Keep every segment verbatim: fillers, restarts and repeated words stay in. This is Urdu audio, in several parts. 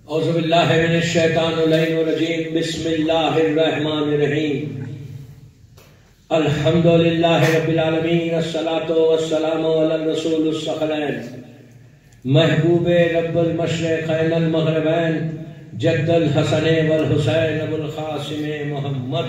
اعوذ باللہ من الشیطان اللعین الرجیم بسم اللہ الرحمن الرحیم الحمد للہ رب العالمین الصلاة والسلام علی الرسول الثقلین محبوب رب المشرقین المغربین جد الحسن والحسین ابو القاسم محمد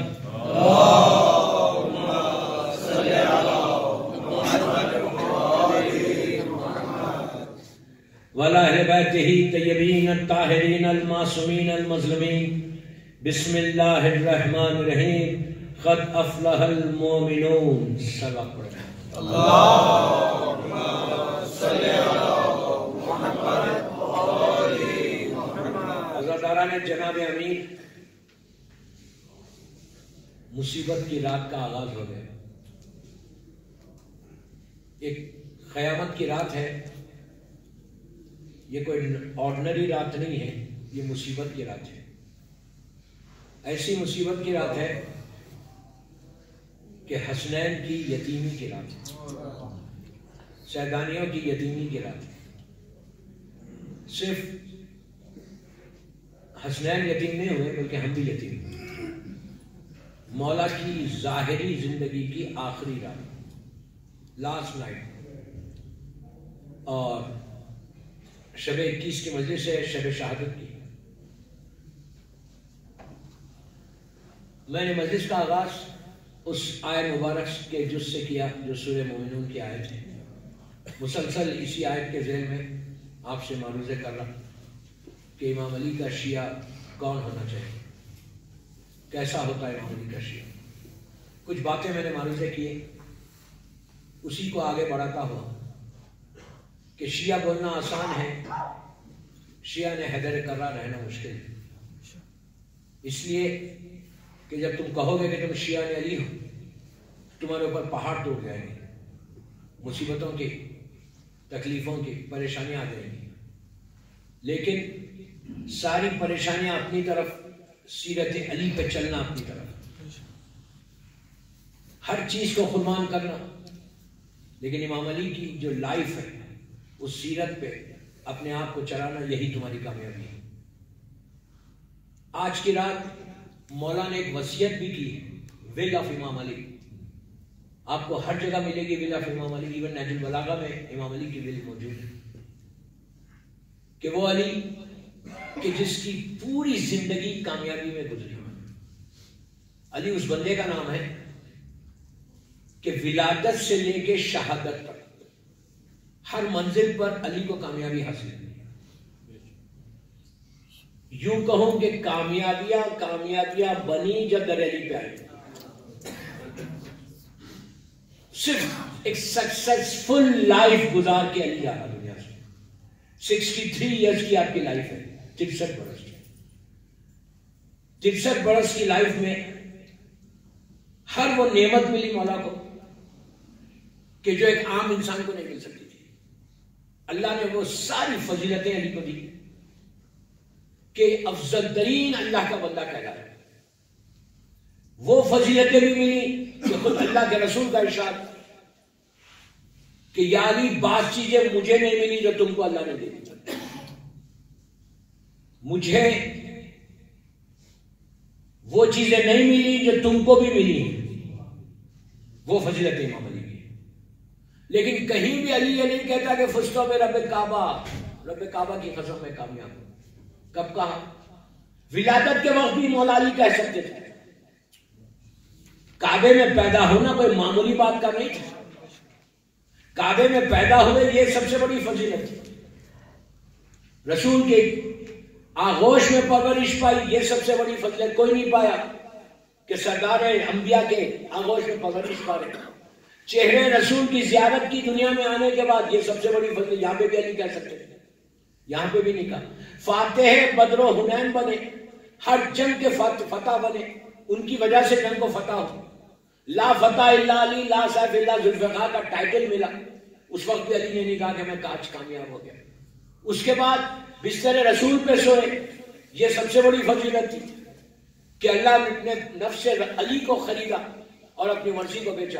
وَلَأَهْلِ بَيْتِهِ طَيِّبِينَ الطَّاهِرِينَ الْمَعْصُومِينَ الْمَظْلُومِينَ بسم اللہ الرحمن الرحیم قد افلح المؤمنون. سبق پڑھیں. اللہم صلی علی محمد وآل محمد. حضرت آران جناب امیر، مصیبت کی رات کا آغاز ہو گیا. ایک قیامت کی رات ہے. یہ کوئی آرڈنری رات نہیں ہے، یہ مصیبت کی رات ہے. ایسی مصیبت کی رات ہے کہ حسنین کی یتیمی کی رات ہے، سیدانیوں کی یتیمی کی رات ہے. صرف حسنین یتیم نہیں ہوئے بلکہ ہم بھی یتیم ہوئے. مولا کی ظاہری زندگی کی آخری رات، لاسٹ نائٹ، اور شب اکیس کی مجلس ہے، شب شہادت کی. میں نے مجلس کا آغاز اس آیت مبارک کے جز سے کیا جو سورہ مومنون کی آیت ہے. مسلسل اسی آیت کے ذیل میں آپ سے معروضے کر رہا کہ امام علی کا شیعہ کون ہونا چاہیے، کیسا ہوتا ہے امام علی کا شیعہ. کچھ باتیں میں نے معروضے کیے، اسی کو آگے بڑھاتا ہوا کہ شیعہ بولنا آسان ہے، شیعہ نے حیدر کرار رہنا مشکل ہے. اس لیے کہ جب تم کہو گے کہ تم شیعہ نے علی ہو، تمہارے اوپر پہاڑ ٹوٹ جائیں گے، مصیبتوں کی، تکلیفوں کی، پریشانیاں آ جائیں گی. لیکن ساری پریشانیاں اپنی طرف، سیرت علی پہ چلنا اپنی طرف، ہر چیز کو قربان کرنا. لیکن امام علی کی جو لائف ہے، اس سیرت پہ اپنے آپ کو چلانا، یہی تمہاری کامیابی ہے. آج کی رات مولا نے ایک وصیت بھی کی ہے، ول آف امام علی. آپ کو ہر جگہ ملے گی ول آف امام علی. ایون نہج البلاغہ میں امام علی کی ول موجود ہے کہ وہ علی کہ جس کی پوری زندگی کامیابی میں گزری. علی اس بندے کا نام ہے کہ ولادت سے لے کے شہادت تک ہر منزل پر علی کو کامیابی حاصل ہے. یوں کہوں کہ کامیابیاں کامیابیاں بنی جب در علی پہ آئی. صرف ایک سکسیسفل لائف گزار کے علی جا رہا دنیا سے. سکسٹی تھری ایئرس کی آپ کی لائف ہے، ترسٹھ برس کی. ترسٹھ برس کی لائف میں ہر وہ نعمت ملی مولا کو کہ جو ایک عام انسان کو نہیں مل سکتی. اللہ نے وہ ساری فضیلتیں علی کو دی کہ افضل ترین اللہ کا بندہ کہلایا ہے. وہ فضیلتیں بھی ملی کہ خود اللہ کے رسول کا ارشاد کہ یا علی بعض چیزیں مجھے نہیں ملی جو تم کو اللہ نے دے دی. مجھے وہ چیزیں نہیں ملی جو تم کو بھی ملی. وہ فضیلت امام علی. لیکن کہیں بھی علی یہ نہیں کہتا کہ فستو میں رب کعبہ، رب کعبہ کی قسم میں کامیاب ہوں. کب کہا؟ ولادت کے وقت بھی مولا علی کہہ سکتے تھے. کعبے میں پیدا ہونا کوئی معمولی بات کا نہیں تھا. کعبے میں پیدا ہوئے یہ سب سے بڑی فضیلت تھی. رسول کے آغوش میں پرورش پائی، یہ سب سے بڑی فضیلت. کوئی نہیں پایا کہ سردار انبیاء کے آغوش میں پرورش پا رہے. چہرے رسول کی زیارت کی دنیا میں آنے کے بعد یہ سب سے بڑی فضل. یہاں پہ بھی علی کہہ سکتے ہیں، یہاں پہ بھی نہیں کہا. فاتح بدر و حنین بنے، ہر جنگ کے فتح بنے، ان کی وجہ سے جنگ کو فتح ہو. لا فتح الا علی، لا سیف الا ذوالفقار کا ٹائٹل ملا. اس وقت بھی علی نے نہیں کہا کہ میں کاج کامیاب ہو گیا. اس کے بعد بستر رسول پہ سوئے، یہ سب سے بڑی فضیلت تھی کہ اللہ نے نفس علی کو خریدا اور اپنی مرضی کو بیچا.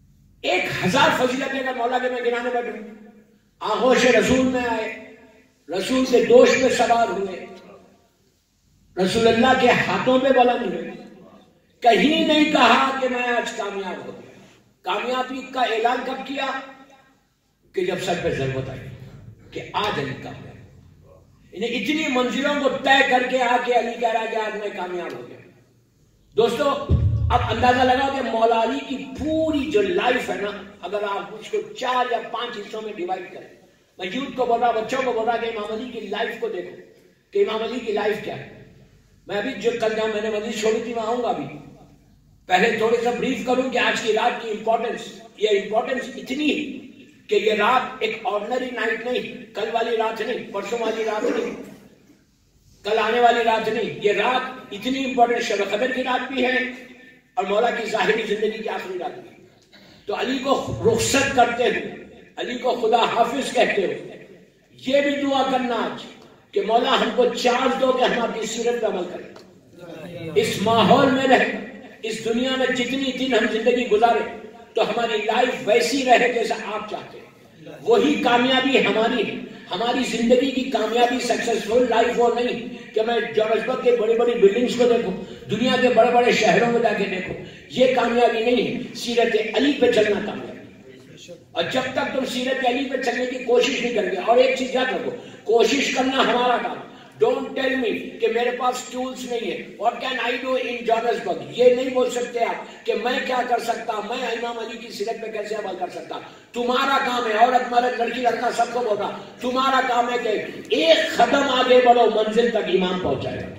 ایک ہزار فضیلتیں کا مولا کے میں گنانے بیٹھوں. آغوش رسول میں آئے، رسول کے دوش میں سوار ہوئے، رسول اللہ کے ہاتھوں پہ بلند ہوئے، کہیں نہیں کہا کہ میں آج کامیاب ہو گیا۔ کامیابی کا اعلان کب کیا؟ کہ جب سر پہ ضرورت آئی کہ آج علی کامیاب، انہیں اتنی منزلوں کو طے کر کے آ کے علی کہہ رہا کہ آج میں کامیاب ہو گیا۔ دوستو اب اندازہ لگاؤ کہ مولا علی کی پوری جو لائف ہے نا، اگر آپ اس کو چار یا پانچ حصوں میں ڈیوائڈ کریں، میں یوتھ کو بول رہا، بچوں کو بول رہا کہ امام علی کی لائف کو دیکھو کہ امام علی کی لائف کیا ہے۔ میں ابھی جو کل جہاں میں نے مجلس چھوڑی تھی میں آؤں گا ابھی، پہلے تھوڑے سا بریف کروں کہ آج کی رات کی امپورٹنس، یہ امپورٹنس اتنی ہے کہ یہ رات ایک آرڈنری نائٹ نہیں، کل والی رات نہیں، پرسوں والی رات نہیں، کل آنے والی رات نہیں، یہ رات اتنی امپورٹنٹ شب قدر کی رات بھی ہے اور مولا کی ظاہری زندگی کی آخری رات بھی ہے۔ تو علی کو رخصت کرتے ہو، علی کو خدا حافظ کہتے ہو، یہ بھی دعا کرنا آج کہ مولا ہم کو چانس دو کہ ہم اپنی سیرت پہ عمل کریں، اس ماحول میں رہیں، اس دنیا میں جتنی دن ہم زندگی گزارے تو ہماری لائف ویسی رہے جیسا آپ چاہتے ہیں، وہی کامیابی ہماری ہے۔ ہماری زندگی کی کامیابی سکسیسفل لائف وہ نہیں کہ میں جوہانسبرگ کے بڑی بڑی بلڈنگز کو دیکھوں، دنیا کے بڑے بڑے شہروں میں جا کے دیکھوں، یہ کامیابی نہیں ہے۔ سیرت علی پہ چلنا کامیابی، اور جب تک تم سیرت علی پہ چلنے کی کوشش نہیں کرو گے، اور ایک چیز یاد رکھو، کوشش کرنا ہمارا کام، ڈونٹ ٹیل می کہ میرے پاس ٹولز نہیں ہے، what can I do in Johannesburg, یہ نہیں بول سکتے آپ کہ میں کیا کر سکتا، میں امام علی کی سیرت پہ کیسے عمل کر سکتا۔ تمہارا کام ہے، عورت مرد لڑکی لڑکا سب کو بول رہا، تمہارا کام ہے کہ ایک قدم آگے بڑھو، منزل تک امام پہنچائے گا۔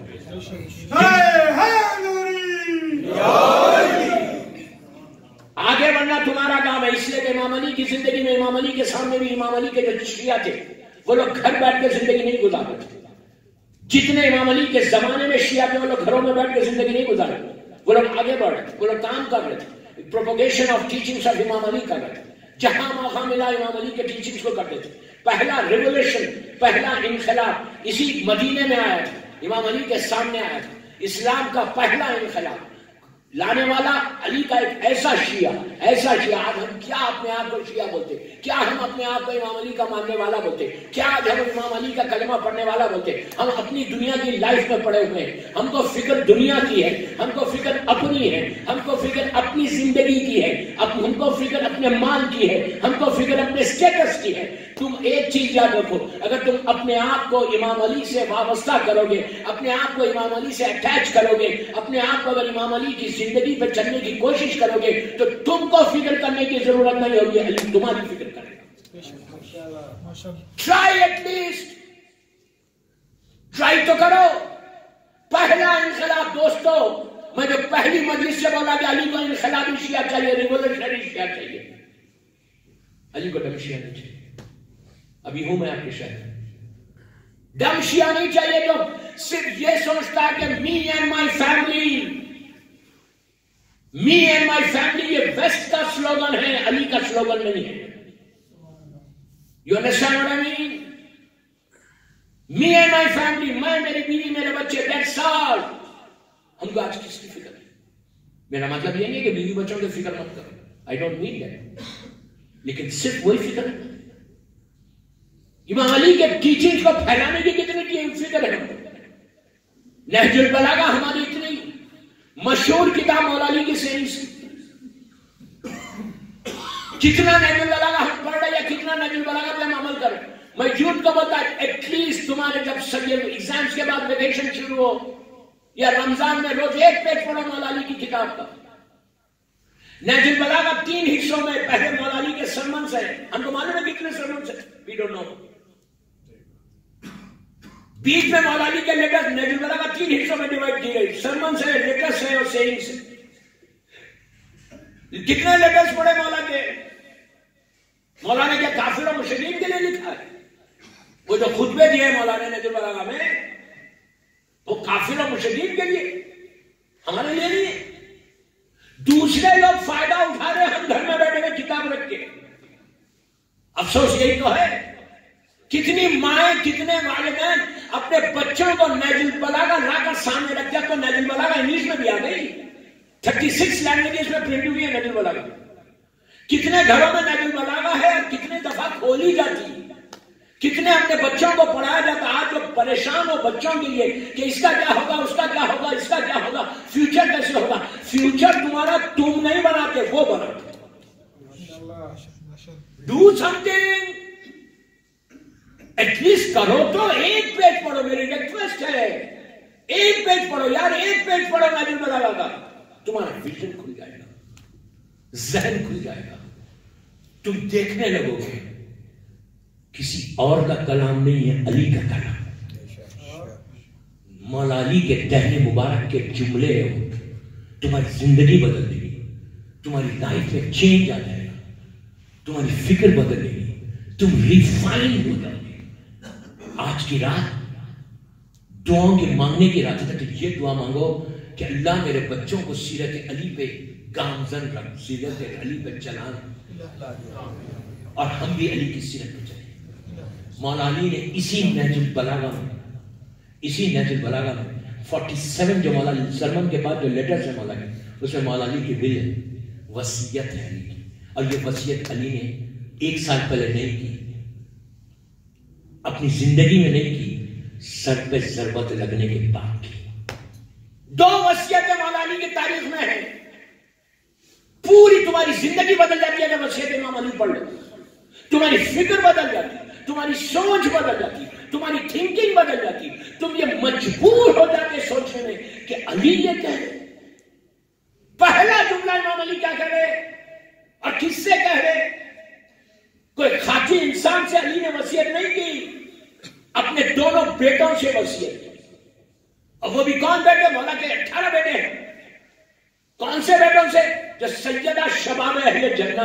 آگے بڑھنا تمہارا کام ہے، اس لیے کہ امام علی کی زندگی میں، امام علی کے سامنے بھی امام علی کے جو شیعہ تھے وہ لوگ گھر بیٹھ کے زندگی نہیں گزارتے تھے، جتنے امام علی کے زمانے میں شیعہ تھے وہ لوگ گھروں میں بیٹھ کے زندگی نہیں گزارے، وہ لوگ آگے بڑھ رہے تھے، وہ لوگ کام کر رہے تھے، پروپیگیشن آف ٹیچنگز آف امام علی کر رہے تھے، جہاں موقع ملا امام علی کے ٹیچنگز کو کرتے تھے۔ پہلا ریولیوشن، پہلا انقلاب اسی مدینے میں آیا تھا، امام علی کے سامنے آیا تھا، اسلام کا پہلا انقلاب لانے والا علی کا ایک ایسا شیعہ، ایسا شیعہ۔ آج ہم کیا اپنے آپ کو شیعہ بولتے، کیا ہم اپنے آپ کو امام علی کا ماننے والا بولتے، کیا آج ہم امام علی کا کلمہ پڑھنے والا بولتے؟ ہم اپنی دنیا کی لائف میں پڑے ہوئے ہیں، ہم کو فکر دنیا کی ہے، ہم کو فکر اپنی ہے، ہم کو فکر اپنی زندگی کی ہے، ہم کو فکر اپنے مال کی ہے، ہم کو فکر اپنے سٹیٹس کی ہے۔ تم ایک چیز یاد رکھو، اگر تم اپنے آپ کو امام علی سے وابستہ کرو گے، اپنے آپ کو امام علی سے اٹیچ کرو گے، اپنے آپ کو اگر امام علی کی زندگی پہ چلنے کی کوشش کرو گے تو تم کو فکر کرنے کی ضرورت نہیں ہوگی، علی تمہاری فکر کرے گا۔ ٹرائی ایٹ لیسٹ، ٹرائی تو کرو۔ پہلا انقلاب دوستو، میں جو پہلی مجلس سے بولا کہ علی کو انقلابی شیعہ چاہیے، ریولوشنری شیعہ چاہیے، علی کو ڈم شیعہ نہیں چاہیے۔ ابھی ہوں میں آپ کے شہر، ڈم شیعہ نہیں چاہیے جو صرف یہ سوچتا ہے کہ me and my family, me and my family, یہ ویسٹ کا سلوگن ہے، علی کا سلوگن نہیں ہے۔ You understand what I mean? Me and my family, میں، میری بیوی، میرے بچے، دیٹس آل۔ ہم کو آج کس کی فکر ہے؟ میرا مطلب یہ نہیں کہ بیوی بچوں کی فکر مت کرو، آئی ڈونٹ مین دیٹ، لیکن صرف وہی فکر ہے۔ امام علی کے ٹیچنگ کو پھیلانے کی کتنی فکر ہے؟ نہج البلاغہ ہماری اتنی مشہور کتاب مولا علی کی سیریز، کتنا نہج البلاغہ ہم پڑھ رہے ہیں، کتنا نہج البلاغہ پہ ہم عمل کر رہے ہیں۔ میں جھوٹ کو بتا، ایٹ لیسٹ تمہارے جب سب یہ ایگزامس کے بعد ویکیشن شروع ہو یا رمضان میں روز ایک پیج پڑھو مولا علی کی کتاب کا۔ نہج البلاغہ تین حصوں میں، پہلے مولا علی کے سرمنز ہیں، ہم کو معلوم ہے کتنے سرمنز ہیں، وی ڈونٹ نو۔ بیچ میں مولا علی کے لیٹرز، نہج البلاغہ تین حصوں میں ڈیوائڈ کی گئی، سرمنز ہیں، لیٹرز ہیں اور سیئنگز ہیں۔ کتنے لیٹرز پڑھے مولا کے؟ مولا نے کیا کافر و مشرکین کے لیے لکھا ہے؟ وہ جو خطبے دیے مولا نے نہج البلاغہ میں، وہ کافر و مشرکین کے لیے، ہمارے لیے نہیں ہے۔ دوسرے لوگ فائدہ اٹھا رہے، ہم گھر میں بیٹھے ہوئے کتاب رکھ کے۔ افسوس یہی تو ہے، کتنی مائیں، کتنے والدین اپنے بچوں کو نہج البلاغہ لا کر سامنے رکھ دیا، تو نہج البلاغہ انگلش میں بھی آ گئی، تھرٹی سکس لینگویجز میں پرنٹ ہوئی ہے نہج البلاغہ۔ کتنے گھروں میں نہج البلاغہ ہے اور کتنے دفعہ کھولی جاتی ہے، کتنے اپنے بچوں کو پڑھایا جاتا ہے آج لوگ پریشان ہو بچوں کے لیے کہ اس کا کیا ہوگا، اس کا کیا ہوگا، اس کا کیا ہوگا، فیوچر کیسے ہوگا. فیوچر تمہارا تم نہیں بناتے، وہ بناتے. Do something, at least کرو تو. ایک پیج پڑھو، میری ریکویسٹ ہے، ایک پیج پڑھو یار، ایک پیج پڑھو نبی البلاغہ کا. تمہارا ویژن کھل جائے گا، ذہن کھل جائے گا، تم دیکھنے لگو گے کسی اور کا کلام نہیں ہے، علی کا کلام. مولا علی کے دہنے مبارک کے جملے ہیں، تمہاری زندگی بدل دے گی، تمہاری لائف میں چینج آ جائے گا، تمہاری فکر بدل دے گی، تم ریفائن ہو جاؤ گے. آج کی رات دعاؤں کے مانگنے کی رات ہے، تو یہ دعا مانگو کہ اللہ میرے بچوں کو سیرت علی پہ گامزن رکھ، سیرت علی پہ چلان، اور ہم بھی علی کی سیرت پہ چلیں. مولا علی نے اسی نہج البلاغہ میں اسی نہج البلاغہ میں فورٹی سیون جو مولا سرمن کے بعد جو لیٹرز ہیں مولا کے، اس میں مولا علی کی ول ہے، وصیت ہے علی کی. اور یہ وصیت علی نے ایک سال پہلے نہیں کی، اپنی زندگی میں نہیں کی، سر پہ ضربت لگنے کے بعد کی. دو وصیتیں مولا علی کی تاریخ میں ہیں. پوری تمہاری زندگی بدل جاتی ہے جب وصیت امام علی پڑھ لو. تمہاری فکر بدل جاتی، تمہاری سوچ بدل جاتی، تمہاری تھنکنگ بدل جاتی. تم یہ مجبور ہو جاتے سوچنے میں کہ علی یہ کہہ رہے. پہلا جملہ امام علی کیا کہہ رہے اور کس سے کہہ رہے؟ کوئی خاکی انسان سے علی نے وصیت نہیں کی، اپنے دونوں بیٹوں سے وصیت کی. اور وہ بھی کون بیٹے؟ مولا کے اٹھارہ بیٹے ہیں. کون سے بیٹوں سے؟ جو سیدہ شباب اہل جنہ،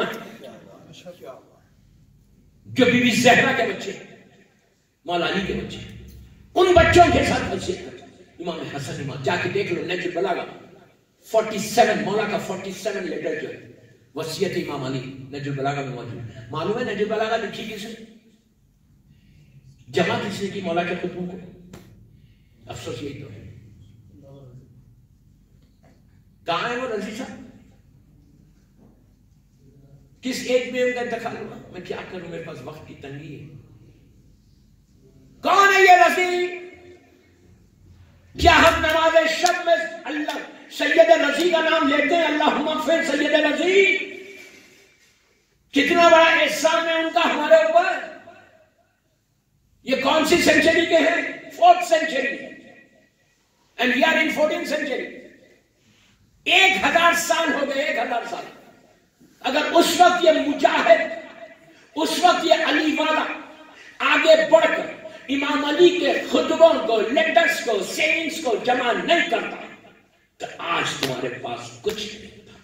جو بی بی زہرا کے بچے، مولا علی کے بچے، ان بچوں کے ساتھ وصیت کرتے. امام حسن، امام جا کے دیکھ لو نہج البلاغہ فورٹی سیون، مولا کا فورٹی سیون لیٹر جو ہے وصیت امام علی نہج البلاغہ میں موجود. معلوم ہے نہج البلاغہ لکھی کس نے، جمع کس نے کی مولا کے خطبوں کو؟ افسوس یہی تو ہے. کہاں ہے وہ رضی صاحب؟ کس ایج میں ان کا انتقال ہوا؟ میں کیا کروں، میرے پاس وقت کی تنگی ہے. کون ہے یہ رضی؟ کیا ہم نماز شب میں اللہ سید رضی کا نام لیتے ہیں؟ اللہم اغفر سید رضی. کتنا بڑا احسان ہے ان کا ہمارے اوپر. یہ کون سی سینچری کے ہیں؟ Fourth century, and we are in fourteen century. ایک ہزار سال ہو گئے، ایک ہزار سال. اگر اس وقت یہ مجاہد، اس وقت یہ علی والا آگے بڑھ کر امام علی کے خطبوں کو، لیٹرز کو، سینگز کو جمع نہیں کرتا تو آج تمہارے پاس کچھ نہیں تھا.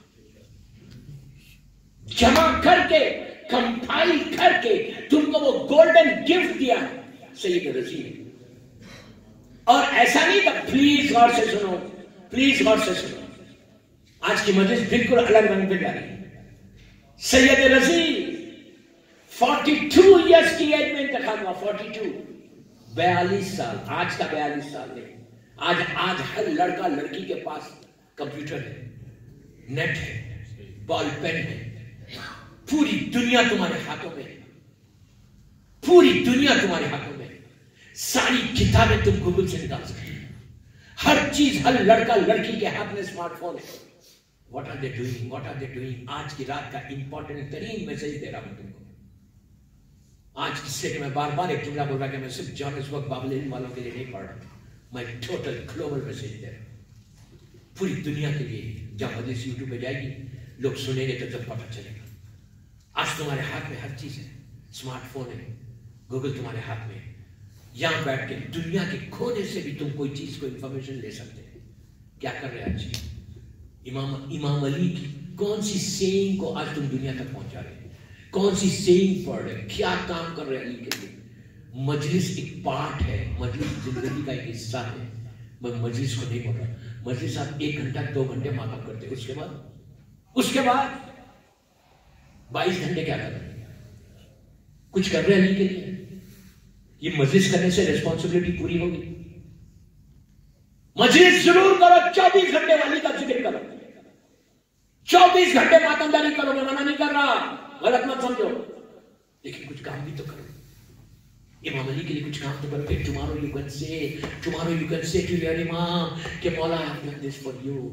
جمع کر کے، کمپائل کر کے تم کو وہ گولڈن گفٹ دیا سید رضی نے. اور ایسا نہیں کہ پلیز غور سے سنو، پلیز غور سے سنو. آج کی مجلس بالکل الگ رنگ پہ جا رہی ہے. Syed Razi forty two years کی ایج میں انتقال ہوا. فورٹی ٹو، بیالیس سال. آج کا بیالیس سال نہیں. آج آج ہر لڑکا لڑکی کے پاس کمپیوٹر ہے، نیٹ ہے، بال پین ہے. پوری دنیا تمہارے ہاتھوں میں ہے، پوری دنیا تمہارے ہاتھوں میں ہے. ساری کتابیں تم گوگل سے نکال سکتے ہیں. ہر چیز، ہر لڑکا لڑکی کے ہاتھ میں اسمارٹ فون ہے. What are they doing? What are they doing? آج کی رات کا امپورٹنٹ ترین میسج دے رہا ہوں تم کو. آج کس سے کہ میں بار بار ایک جملہ بول رہا کہ میں صرف جان اس وقت بابل علم والوں کے لیے نہیں پڑھ رہا، میں ٹوٹل گلوبل میسج دے رہا ہوں پوری دنیا کے لیے. جب حدیث یوٹیوب پہ جائے گی، لوگ سنیں گے تو جب پتہ چلے گا. آج تمہارے ہاتھ میں ہر چیز ہے، اسمارٹ فون ہے، گوگل تمہارے ہاتھ میں ہے. یہاں بیٹھ کے دنیا کے کونے سے بھی تم کوئی چیز کو انفارمیشن لے سکتے ہیں. کیا کر رہے ہیں آج؟ امام امام علی کی کون سی سینگ کو آج تم دنیا تک پہنچا رہے ہیں؟ کون سی سینگ پڑھ رہے ہیں؟ کیا کام کر رہے ہیں علی کے لیے؟ مجلس ایک پارٹ ہے، مجلس زندگی کا ایک حصہ ہے. میں مجلس کو نہیں بول رہا. مجلس آپ ایک گھنٹہ دو گھنٹے ماتم کرتے، اس کے بعد اس کے بعد بائیس گھنٹے کیا کر رہے ہیں؟ کچھ کر رہے ہیں علی کے لیے؟ یہ مجلس کرنے سے ریسپانسبلٹی پوری ہوگی. مجلس ضرور کرو، چوبیس گھنٹے والی کا ذکر کرو، چوبیس گھنٹے ماتمداری کرو. میں منع نہیں کر رہا، غلط مت سمجھو، لیکن کچھ کام بھی تو کرو. امام علی کے لیے کچھ کام تو کرو کہ tomorrow you can say tomorrow you can say to your امام کہ مولا I have done this for you.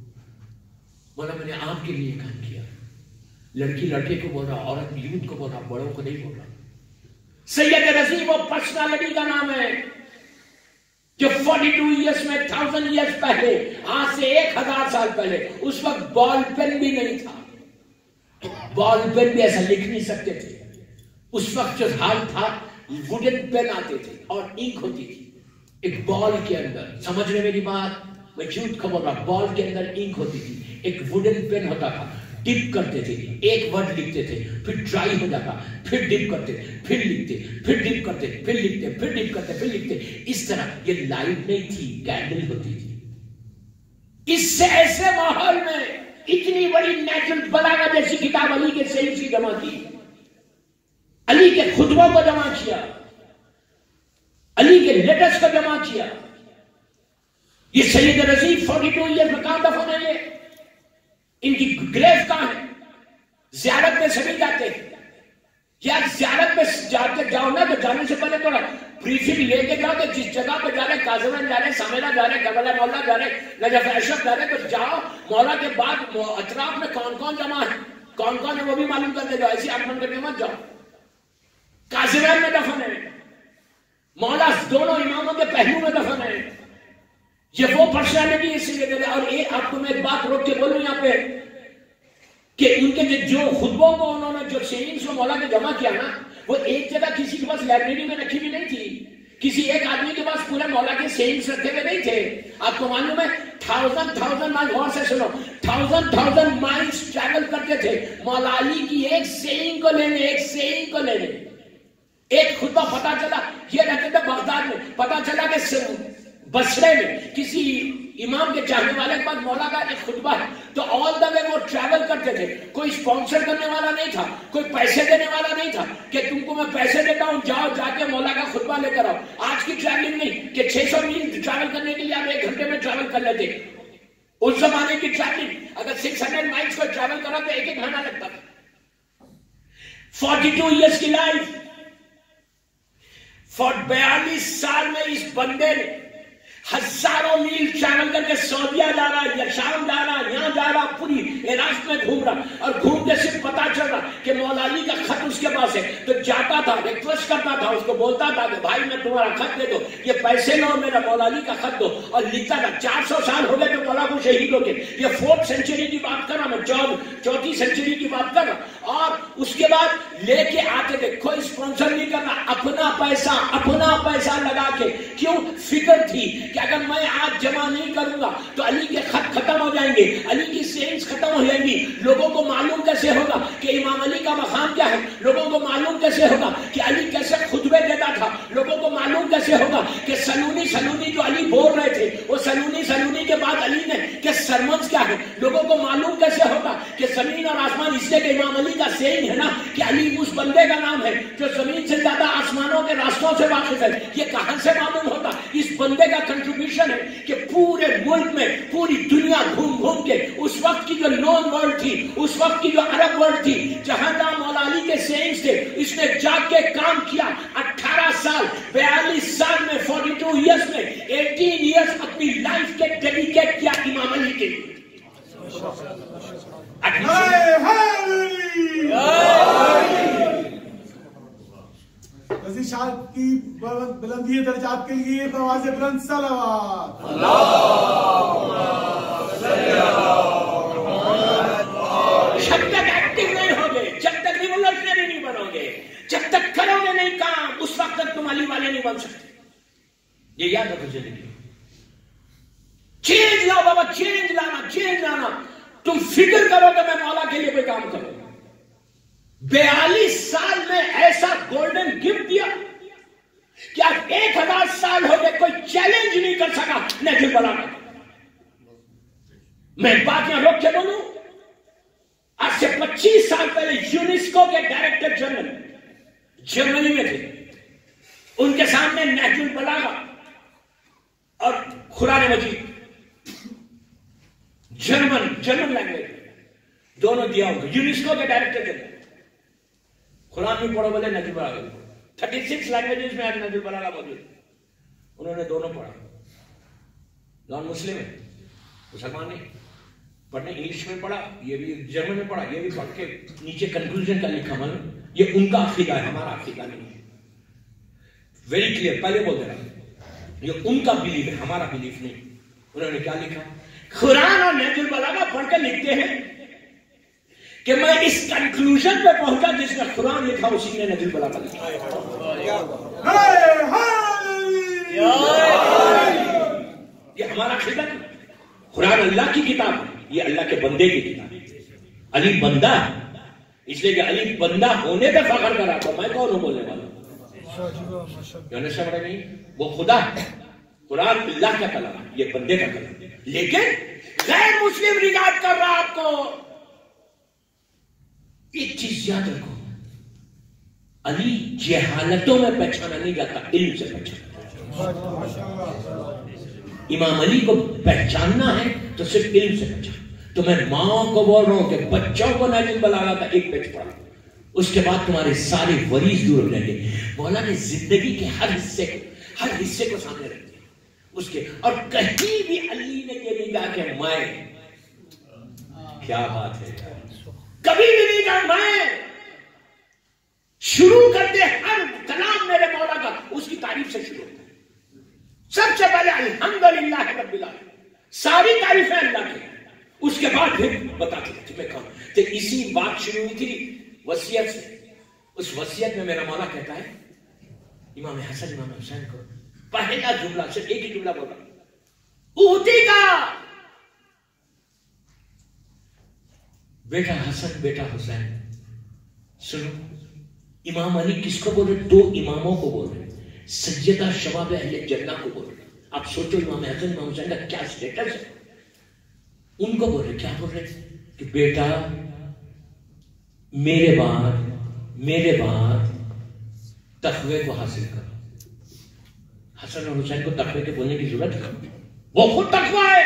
مولا میں نے آپ کے لیے کام کیا. لڑکی لڑکے کو بول رہا, عورت یوتھ کو بول رہا, بڑوں کو نہیں بول رہا. سید رضی وہ پرسنالٹی کا نام ہے جو فورٹی ٹو ایئرس میں تھاؤزنڈ ایئرس پہلے, آج سے ایک ہزار سال پہلے, اس وقت بال پین بھی نہیں تھا. بال پین بھی ایسا لکھ نہیں سکتے تھے. اس وقت جو حال تھا ووڈن پین آتے تھے اور انک ہوتی تھی ایک بال کے اندر. سمجھ رہے میری بات؟ میں جھوٹ کا بول رہا. بال کے اندر انک ہوتی تھی, ایک ووڈن پین ہوتا تھا, ڈپ کرتے تھے, ایک ورڈ لکھتے تھے, پھر ڈرائی ہو جاتا, پھر ڈپ کرتے, پھر لکھتے, پھر ڈپ کرتے, پھر لکھتے, پھر ڈپ کرتے, پھر لکھتے. اس طرح یہ لائٹ نہیں تھی, کینڈل ہوتی تھی. اس سے ایسے ماحول میں اتنی بڑی نیچرل بلاغت جیسی کتاب علی کے سینس کی جمع کی, علی کے خطبوں کو جمع کیا, علی کے لیٹرز کو جمع کیا. یہ سید رضی فورٹی ٹو ایئر میں کہاں دفن ہے؟ یہ ان کی گریو کہاں ہے؟ زیارت میں سبھی جاتے ہیں. یا زیارت میں جاتے جاؤ نا تو جانے سے پہلے تھوڑا بریفنگ لے کے جاؤ کہ جس جگہ پہ جا رہے, کاظمین جا رہے, سامیرہ جا رہے, کربلا مولا جا رہے, نجف اشرف جا رہے, تو جاؤ مولا کے بعد اطراف میں کون کون جمع ہے, کون کون ہے وہ بھی معلوم کر دے. جاؤ ایسی آگمن کرنے مت جاؤ. کاظمین میں دفن ہے مولا, دونوں اماموں کے پہلو میں دفن ہے. یہ وہ پرسنالٹی اس لیے دے. اور ایک آپ کو میں ایک بات روک کے بولوں یہاں پہ کہ ان کے جو خطبوں کو انہوں نے جو سینگز کو مولا نے جمع کیا نا, وہ ایک جگہ کسی کے پاس لائبریری میں رکھی بھی نہیں تھی. کسی ایک آدمی کے پاس پورے مولا کے سینگز رکھے ہوئے نہیں تھے. آپ کو معلوم ہے تھاؤزنڈ تھاؤزنڈ مائل, غور سے سنو, تھاؤزنڈ تھاؤزنڈ مائلز ٹریول کرتے تھے مولا علی کی ایک سینگ کو لینے, ایک سینگ کو لینے. ایک خطبہ پتا چلا, یہ رہتے تھے بغداد میں, پتا چلا کہ بصرے میں کسی امام کے چاہنے والے کے پاس مولا کا ایک خطبہ ہے, تو آل دا وے وہ ٹریول کرتے تھے. کوئی اسپانسر کرنے والا نہیں تھا, کوئی پیسے دینے والا نہیں تھا کہ تم کو میں پیسے دیتا ہوں جاؤ جا کے مولا کا خطبہ لے کر آؤ. آج کی ٹریولنگ نہیں کہ چھ سو میل ٹریول کرنے کے لیے آپ ایک گھنٹے میں ٹریول کر لیتے. اس زمانے کی ٹریولنگ اگر سکس ہنڈریڈ مائلس کو ٹریول کرا تو ایک ایک گھنٹہ لگتا تھا. فورٹی ٹو ایئرس کی لائف, فور بیالیس سال میں اس بندے نے ہزاروں میل ٹریول کر کے سعودیہ جا رہا ہے, یا شام جا رہا ہے, یہاں جا رہا, پوری عراق میں گھوم رہا, اور گھومتے صرف پتا چل رہا کہ مولا علی کا خط اس کے پاس ہے. تو جاتا تھا, ریکویسٹ کرتا تھا, اس کو بولتا تھا کہ بھائی میں تمہارا خط دے دو, یہ پیسے لو, میرا مولا علی کا خط دو, اور لکھتا تھا. چار سو سال ہو گئے تو مولا کو شہید ہو گئے. یہ فورتھ سینچری کی بات کر رہا میں, چوتھی سینچری کی بات کر رہا. اور اس کے بعد لے کے آتے تھے, کوئی اسپانسر نہیں کرنا, اپنا پیسہ اپنا پیسہ لگا کے. کیوں؟ فکر تھی کہ اگر میں آج جمع نہیں کروں گا تو علی کے خط ختم ہو جائیں گے, علی کی سینس ختم ہو جائیں گی. لوگوں کو معلوم کیسے ہوگا کہ امام علی کا مقام کیا ہے؟ لوگوں کو معلوم کیسے ہوگا کہ علی کیسے خطبے دیتا تھا؟ لوگوں کو معلوم کیسے ہوگا کہ سلونی سلونی جو علی بول رہے تھے, وہ سلونی سلونی کے بعد علی نے کہ سرمنز کیا ہے؟ لوگوں کو معلوم کیسے ہوگا کہ زمین اور آسمان, اس لیے کہ امام علی کا سین ہے نا کہ علی اس بندے کا نام ہے جو زمین سے زیادہ آسمانوں کے راستوں سے واقف ہے. یہ کہاں سے معلوم ہوتا؟ اس بندے کا کنٹریبیوشن ہے کہ پورے ملک میں پوری دنیا گھوم گھوم کے اس وقت کی جو نون ورلڈ تھی, اس وقت کی جو عرب ورلڈ تھی, جہاں جہاں مولا علی کے سینس تھے, اس نے جا کے کام کیا. اٹھارہ سال, بیالیس سال میں, فورٹی ٹو ایئرس میں, ایٹین ایئرس اپنی لائف کے ڈیڈیکیٹ کیا امام علی کے لیے. شاہ کی بلندی درجات کے لیے بآواز بلند صلوات. جب تک ایکٹیو نہیں ہوگے, جب تک ریولوشنری نہیں بنو گے, جب تک کرو گے نہیں کام, اس وقت تک تم علی والے نہیں بن سکتے. یہ یاد رکھو زندگی. چینج لاؤ بابا, چینج لانا, چینج لانا. تم فکر کرو کہ میں مولا کے لیے کوئی کام کروں. بیالیس سال میں ایسا گولڈن گفٹ دیا کہ اب ایک ہزار سال ہو گئے کوئی چیلنج نہیں کر سکا نیچرل بلانا. میں بات یہاں روک کے بولوں, آج سے پچیس سال پہلے یونیسکو کے ڈائریکٹر جنرل جرمنی میں تھے, ان کے سامنے نیچرل بلاغا اور قرآن مجید جرمن جرمن لینگویج دونوں دیا ہوگا. یونیسکو کے ڈائریکٹر جنرل, قرآن بھی پڑھو بولے نیچرل بلاغا. تھرٹی سکس لینگویجز میں نہج البلاغہ موجود. انہوں نے دونوں پڑھا. نان مسلم ہے, مسلمان نہیں, پڑھنے انگلش میں پڑھا, یہ بھی جرمن میں پڑھا, یہ بھی پڑھ کے نیچے کنکلوژن کا لکھا. میں یہ ان کا عقیدہ ہے, ہمارا عقیدہ نہیں ہے. ویری کلیئر, پہلے بول دے رہا, یہ ان کا بلیف ہے, ہمارا بلیف نہیں. انہوں نے کیا لکھا؟ قرآن اور نہج البلاغہ پڑھ کے لکھتے ہیں کہ میں اس کنکلوژن پہ پہنچا جس میں قرآن لکھا اسی نے نہج البلاغہ لکھا. یہ ہمارا عقیدہ نہیں. قرآن اللہ کی کتاب ہے, یہ اللہ کے بندے کی کتاب ہے. علی بندہ اس لیے کہ علی بندہ ہونے پہ فخر کرا تو میں کون ہوں بولنے والا؟ سمجھ نہیں, وہ خدا ہے. قرآن اللہ کا کلام ہے, یہ بندے کا کلام ہے. لیکن غیر مسلم ریگارڈ کر رہا آپ کو. ایک چیز یاد رکھو, علی جہالتوں میں پہچانا نہیں جاتا, علم سے پہچانا. امام علی کو پہچاننا ہے تو صرف علم سے پہچانا. تو میں ماں کو بول رہا ہوں کہ بچوں کو نہج البلاغہ کا ایک پیج پڑھا, اس کے بعد تمہارے سارے وریز دور ہو جائیں گے. مولا نے زندگی کے ہر حصے کو ہر حصے کو سامنے رکھ دیا اس کے, اور کہیں بھی علی نے یہ نہیں کہا کہ میں, کیا بات ہے, کبھی بھی نہیں کہا میں. شروع کر دے ہر کلام میرے مولا کا اس کی تعریف سے شروع ہوتا ہے. سب سے پہلے الحمدللہ رب العالمین, ساری تعریفیں اللہ کی. اس کے بعد پھر بتاتے تمہیں کہا تو اسی بات شروع ہوئی تھی وصیت سے. اس وصیت میں میرا مولا کہتا ہے امام حسن امام حسین کو پہلا جملہ, صرف ایک ہی جملہ بولا, اوتی کا بیٹا حسن بیٹا حسین. سنو, امام علی کس کو بول رہے؟ دو اماموں کو بول رہے, سیدہ شباب اہل جنہ کو بول رہے. آپ سوچو امام حسن امام حسین کا کیا سٹیٹس ہے. ان کو بول رہے, کیا بول رہے کہ بیٹا میرے بعد میرے بعد تقوی کو حاصل کرو. حسن اور حسین کو تقوی کے بولنے کی ضرورت ہے, وہ خود تقوی ہے.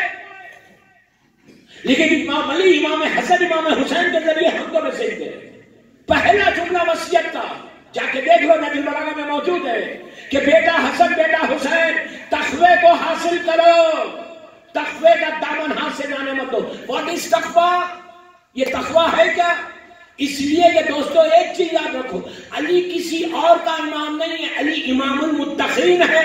لیکن امام علی امام حسن امام حسین کے ذریعے ہم کو میسج دے. پہلا جملہ وصیت کا جا کے دیکھ لو, نہج البلاغہ میں موجود ہے کہ بیٹا حسن بیٹا حسین تقوی کو حاصل کرو, تقوی کا دامن ہاتھ سے جانے مت دو. واٹ از تقوی؟ یہ تقوی ہے کیا؟ اس لیے کہ دوستو ایک چیز یاد رکھو, علی کسی اور کا امام نہیں ہے, علی امام المتقین ہے.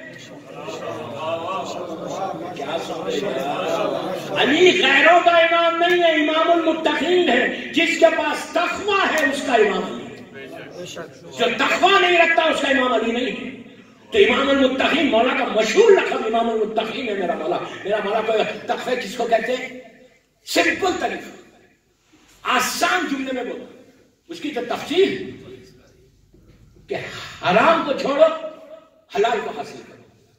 کیا سمجھ گیا؟ علی غیروں کا امام نہیں ہے, امام المتقین ہے. جس کے پاس تقوی ہے اس کا امام علی ہے, جو تقوی نہیں رکھتا اس کا امام علی نہیں ہے. تو امام المتقین مولا کا مشہور لقب امام المتقین ہے میرا مولا. میرا مولا کو تقوی کس کو کہتے ہیں؟ سمپل طریقہ, آسان جملے میں بولو, اس کی تو تفصیل کہ حرام کو چھوڑو حلال کو حاصل کرو,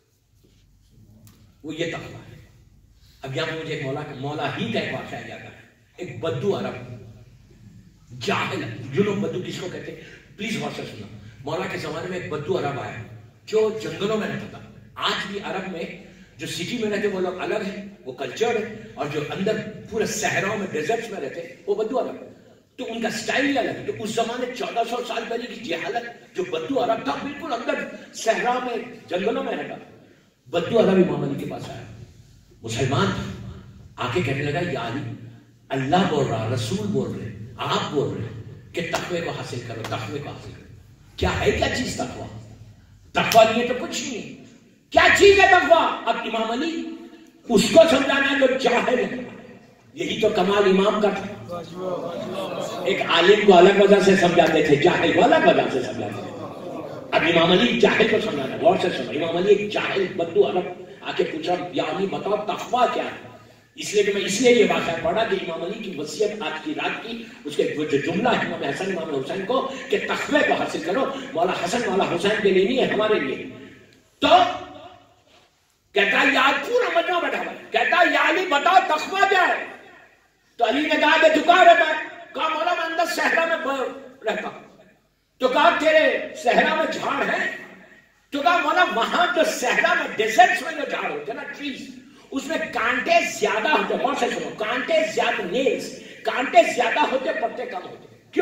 وہ یہ تقوی ہے. اب یہاں مجھے ایک مولا مولا ہی کا ایک واقعہ یاد آیا. ایک بدو عرب جاہل, جنوب بدو کس کو کہتے ہیں پلیز غور سے سننا. مولا کے زمانے میں ایک بدو عرب آیا جو جنگلوں میں رہتا تھا. آج بھی عرب میں جو سٹی میں رہتے وہ لوگ الگ ہیں, وہ کلچر ہے, اور جو اندر پورے صحراؤں میں ڈیزرٹس میں رہتے وہ بدو عرب, تو ان کا سٹائل ہی الگ ہے. تو اس زمانے چودہ سو سال پہلے کی جہالت, جو بدو عرب تھا بالکل اندر صحرا میں جنگلوں میں رہتا. بدو عرب امام علی کے پاس آیا, مسلمان تھا, آ کے کہنے لگا یا علی اللہ بول رہا, رسول بول رہے, آپ بول رہے کہ تقوی کو حاصل کرو, تقوی کو حاصل کرو. کیا ہے کیا چیز تقوی؟ تقوی نہیں ہے تو کچھ نہیں ہے. کیا چیز ہے تقوی؟ اب امام علی اس کو سمجھانا ہے جو جاہل ہے. یہی تو کمال امام کا تھا. ایک عالم کو الگ وجہ سے سمجھاتے تھے, جاہل کو الگ وجہ سے سمجھاتے تھے. اب امام علی جاہل کو سمجھانا, غور سے سمجھا. امام علی ایک جاہل بدو عرب آ کے پوچھا یا علی بتاؤ تقوی کیا ہے. اس لیے کہ میں اس لیے یہ واقعہ پڑھا کہ امام علی کی وصیت آج کی رات کی, اس کے جو جملہ ہے امام حسن امام حسین کو کہ تقوی کو حاصل کرو, مولا حسن مولا حسین کے لیے نہیں ہے, ہمارے لیے. تو کہتا ہے یاد پورا مجمع بیٹھا ہوا, کہتا ہے یا علی بتاؤ تقوی کیا ہے. تو علی نے کہا کہ تو کہاں رہتا ہے؟ کہا مولا میں اندر صحرا میں رہتا ہوں. تو کہا تیرے صحرا میں جھاڑ ہے؟ تو کہا مولا وہاں جو صحرا میں ڈیزرٹس میں جو جھاڑ ہوتے نا ٹریز, اس میں کانٹے زیادہ ہوتے. بہت سے سنو, کانٹے زیادہ, نیلز کانٹے زیادہ ہوتے, پتے کم ہوتے. کیوں؟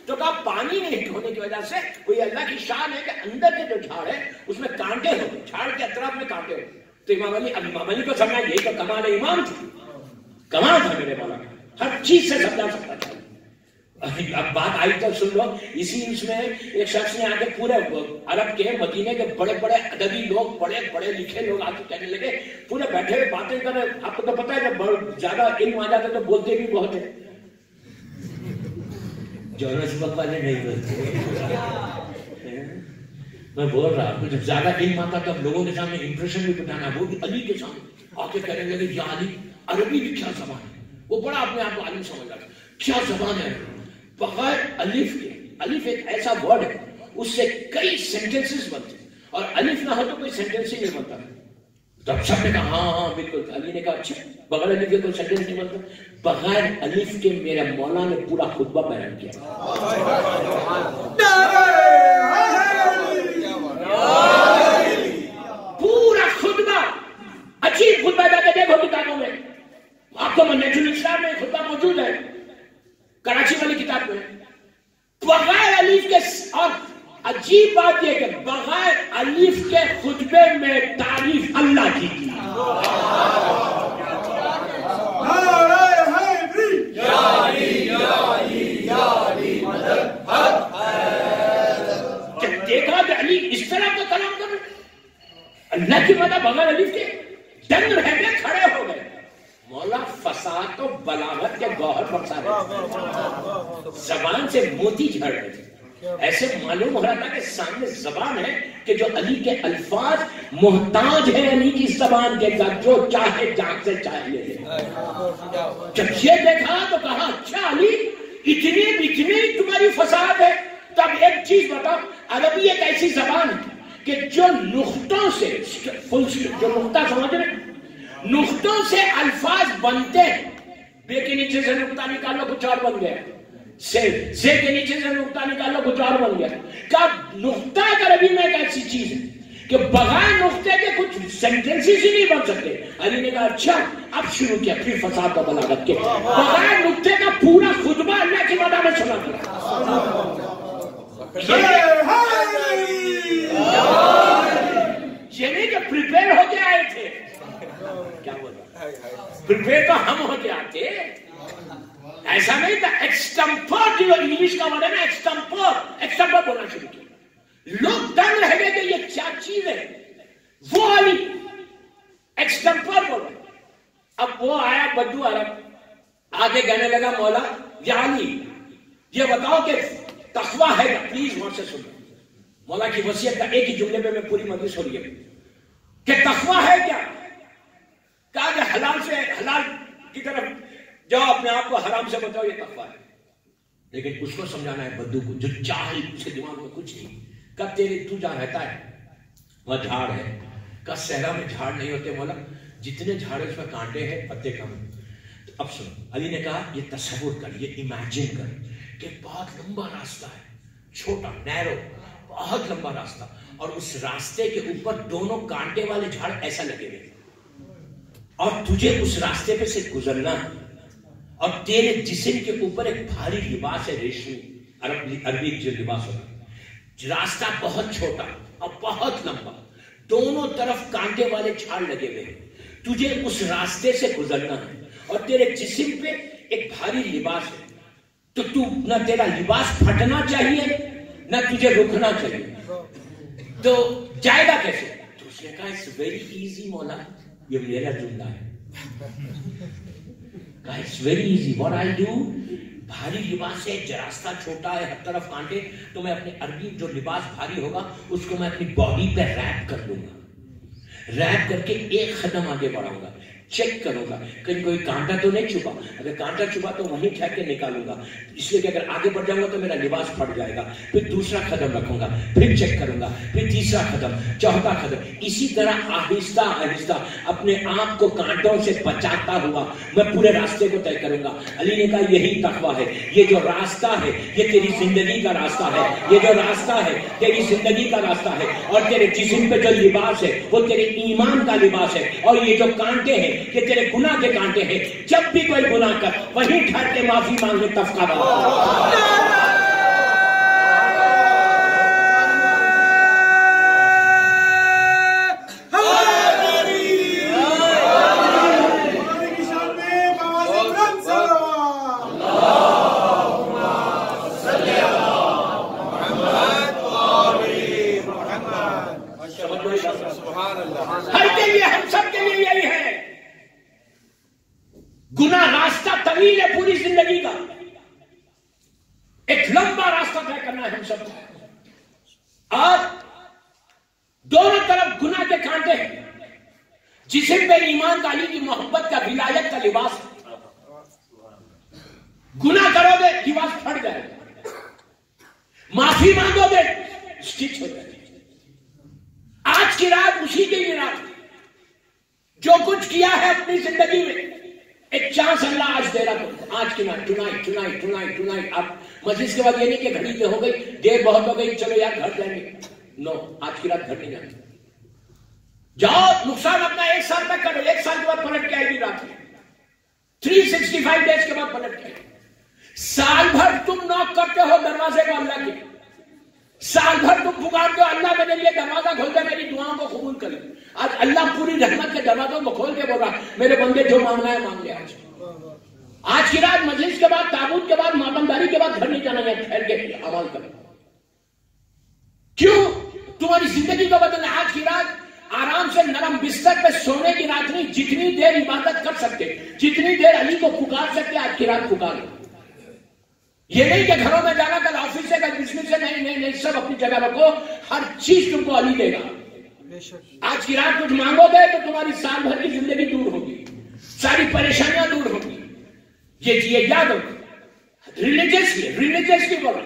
تو کہا پانی نہیں ہونے کی وجہ سے کوئی اللہ کی شان ہے کہ اندر کے جو جھاڑ ہے اس میں کانٹے ہوتے، جھاڑ کے اطراف میں کانٹے ہوتے. تو امام علی امام علی کو سمجھا یہی تو کمال امام تھا، کمال تھا میرے مولا، ہر چیز سے سمجھا سکتا تھا. اب بات آئی تو سن لو. اسی اس میں ایک شخص نے آگے پورے عرب کے مدینے کے بڑے بڑے ادبی لوگ، بڑے پڑھے لکھے لوگ آ کے کہنے لگے، پورے بیٹھے ہوئے باتیں کر رہے. آپ کو تو پتا ہے جب زیادہ علم آ جاتا تو بولتے بھی بہت ہیں. جونسبرگ والے نہیں بولتے، میں بول رہا ہوں جب زیادہ علم آتا تو لوگوں کے سامنے امپریشن بھی بتانا. وہ بھی علی کے سامنے آ کے کہنے لگے یا علی، عربی بھی کیا زبان ہے. وہ بڑا اپنے آپ کو عالم سمجھ رہا تھا. کیا زبان ہے بغیر الف کے. الف ایک ایسا ورڈ ہے اس سے کئی سینٹنسز بنتے ہیں، اور الف نہ ہو تو کوئی سینٹنس ہی نہیں بنتا. تب سب نے کہا ہاں ہاں بالکل. علی نے کہا اچھا بغیر الف کے کوئی سینٹنس نہیں بنتا. بغیر الف کے میرے مولا نے پورا خطبہ بیان کیا. پورا خطبہ عجیب خطبہ جا کے دیکھو کتابوں میں. آپ کو منہج الاسلام میں خطبہ موجود ہے، کراچی والی کتاب میں. بغیر الف کے. اور عجیب بات یہ کہ بغیر الف کے خطبے میں تعریف اللہ کی کی. جب دیکھا کہ علی اس طرح کا کلام کر اللہ کی مدد بغیر الف کے، دنگ رہ گئے، کھڑے ہو گئے. مولا فساد و بلاغت کے گوہر برسا رہے تھے، زبان سے موتی جھڑ رہے تھے. ایسے معلوم ہو رہا تھا کہ سامنے زبان ہے کہ جو علی کے الفاظ محتاج ہے علی کی زبان کے ساتھ، جو چاہے جان سے چاہیے. جب یہ دیکھا تو کہا اچھا علی اتنی اتنی تمہاری فساد ہے. تب ایک چیز بتاؤ، عربی ایک ایسی زبان ہے کہ جو نقطوں سے، جو نقطہ سمجھ رہے نقطوں سے الفاظ بنتے ہیں. بے کے نیچے سے نقطہ نکال لو کچھ اور بن گیا، سے سے کے نیچے سے نقطہ نکال لو کچھ اور بن گیا. کیا نقطہ عربی میں ایک ایسی چیز ہے کہ بغیر نقطے کے کچھ سینٹنسز ہی نہیں بن سکتے. علی نے کہا اچھا اب شروع کیا پھر فساد و بلاغت کے. بغیر نقطے کا پورا خطبہ اللہ کی مدد میں سنا دیا. یہ نہیں کہ پریپیئر ہو کے آئے تھے. کیا بولا؟ پریپیئر تو ہم ہو کے آتے، ایسا نہیں تھا. ایکسٹمپر جو انگلش کا ورڈ ہے نا، ایکسٹمپر ایکسٹمپر بولنا شروع کیا. لوگ دنگ رہ گئے کہ یہ کیا چیز ہے. وہ علی ایکسٹمپر بول رہے. اب وہ آیا بدو عرب، آگے کہنے لگا مولا یا علی یہ بتاؤ کہ تقویٰ ہے کیا. پلیز وہاں سے سنو. مولا کی وصیت کا ایک ہی جملے پہ میں پوری مجلس ہو رہی ہے کہ تقویٰ ہے کیا. کہا کہ حلال سے حلال کی طرف جاؤ، اپنے آپ کو حرام سے بچاؤ، یہ تقویٰ ہے. لیکن اس کو سمجھانا ہے بدو کو جو چاہے اس کے دماغ میں کچھ نہیں. کب تیرے تو جہاں رہتا ہے وہ جھاڑ ہے. کب صحرا میں جھاڑ نہیں ہوتے مولا، جتنے جھاڑ اس میں کانٹے ہیں پتے کم. اب سنو، علی نے کہا یہ تصور کر، یہ امیجن کر کہ بہت لمبا راستہ ہے، چھوٹا نیرو، بہت لمبا راستہ، اور اس راستے کے اوپر دونوں کانٹے والے جھاڑ ایسا لگے ہوئے، اور تجھے اس راستے پہ سے گزرنا ہے. اور تیرے جسم کے اوپر ایک بھاری لباس ہے ریشمی، عربی جو لباس ہوتا ہے. راستہ بہت چھوٹا اور بہت لمبا، دونوں طرف کانٹے والے جھاڑ لگے ہوئے ہیں. تجھے اس راستے سے گزرنا ہے اور تیرے جسم پہ ایک بھاری لباس ہے. تو تو نہ تیرا لباس پھٹنا چاہیے نہ تجھے رکنا چاہیے. تو جائے گا کیسے؟ تو اس نے کہا اٹس ویری ایزی مولا، یہ میرا جملہ ہے. کہا it's very easy, what I do. بھاری لباس ہے، راستہ چھوٹا ہے، ہر طرف کانٹے، تو میں اپنے عربی جو لباس بھاری ہوگا اس کو میں اپنی باڈی پہ ریپ کر لوں گا. ریپ کر کے ایک قدم آگے بڑھاؤں گا، چیک کروں گا کہیں کوئی کانٹا تو نہیں چھپا. اگر کانٹا چھپا تو وہیں کھینچ کے نکالوں گا، اس لیے کہ اگر آگے بڑھ جاؤں گا تو میرا لباس پھٹ جائے گا. پھر دوسرا قدم رکھوں گا، پھر چیک کروں گا، پھر تیسرا قدم، چوتھا قدم. اسی طرح آہستہ آہستہ اپنے آپ کو کانٹوں سے بچاتا ہوا میں پورے راستے کو طے کروں گا. علی نے کہا یہی تقویٰ ہے. یہ جو راستہ ہے یہ تیری زندگی کا راستہ ہے. یہ جو راستہ ہے تیری زندگی کا راستہ ہے. اور تیرے جسم پہ جو لباس ہے وہ تیرے ایمان کا لباس ہے. اور یہ جو کانٹے ہیں یہ تیرے گناہ کے کانٹے ہیں. جب بھی کوئی گناہ کر وہیں ٹھہر کے معافی مانگے تفقہ. سب کے لیے, ہم سب کے لیے یہی ہے. گناہ راستہ طویل ہے پوری زندگی کا, ایک لمبا راستہ طے کرنا ہے ہم سب کو. اور دونوں طرف گناہ کے کانٹے ہیں. جسم پہ ایمان کا, علی کی محبت کا, ولایت کا لباس ہے. گناہ کرو گے لباس پھٹ جائے گا, معافی مانگو گے اسٹچ ہو جائے گا. آج کی رات اسی کے لیے رات, جو کچھ کیا ہے اپنی زندگی میں ایک چانس اللہ آج دے رہا تھا. آج کی رات, ٹونائٹ ٹونائٹ ٹونائٹ ٹونائٹ. آپ مجلس کے بعد یہ نہیں کہ گھڑی دے ہو گئی, دیر بہت ہو گئی, چلو یار گھر جائیں گے. نو, آج کی رات گھر نہیں جانا. جاؤ, نقصان اپنا ایک سال تک کرو, ایک سال کے بعد پلٹ کے آئے گی رات میں, تھری سکسٹی فائیو ڈیز کے بعد پلٹ کے آئے گی. سال بھر تم نوک کرتے ہو دروازے کو اللہ کے, سال بھر تم پکارتے ہو اللہ میرے لیے دروازہ کھول دے, میری دعاؤں کو قبول کرے. آج اللہ پوری رحمت کے دروازوں کو کھول کے بول رہا میرے بندے جو مانگنا ہے مانگ لے. آج آج کی رات مجلس کے بعد, تابوت کے بعد, مامنداری کے بعد گھر نہیں جانا ہے, ٹھہر کے عمل کرو. کیوں؟ تمہاری زندگی کو بدلنا. آج کی رات آرام سے نرم بستر پہ سونے کی رات نہیں, جتنی دیر عبادت کر سکتے, جتنی دیر علی کو پکار سکتے, آج کی رات پکارو. یہ نہیں کہ گھروں میں جانا, کل آفس سے, کل بزنس سے, نہیں نہیں نہیں, سب اپنی جگہ رکھو. ہر چیز تم کو علی دے گا. آج کی رات کچھ مانگو گے تو تمہاری سال بھر کی زندگی دور ہوگی, ساری پریشانیاں دور ہوگی. یہ یہ یاد رکھو. ریلیجیسلی ریلیجیسلی بولو,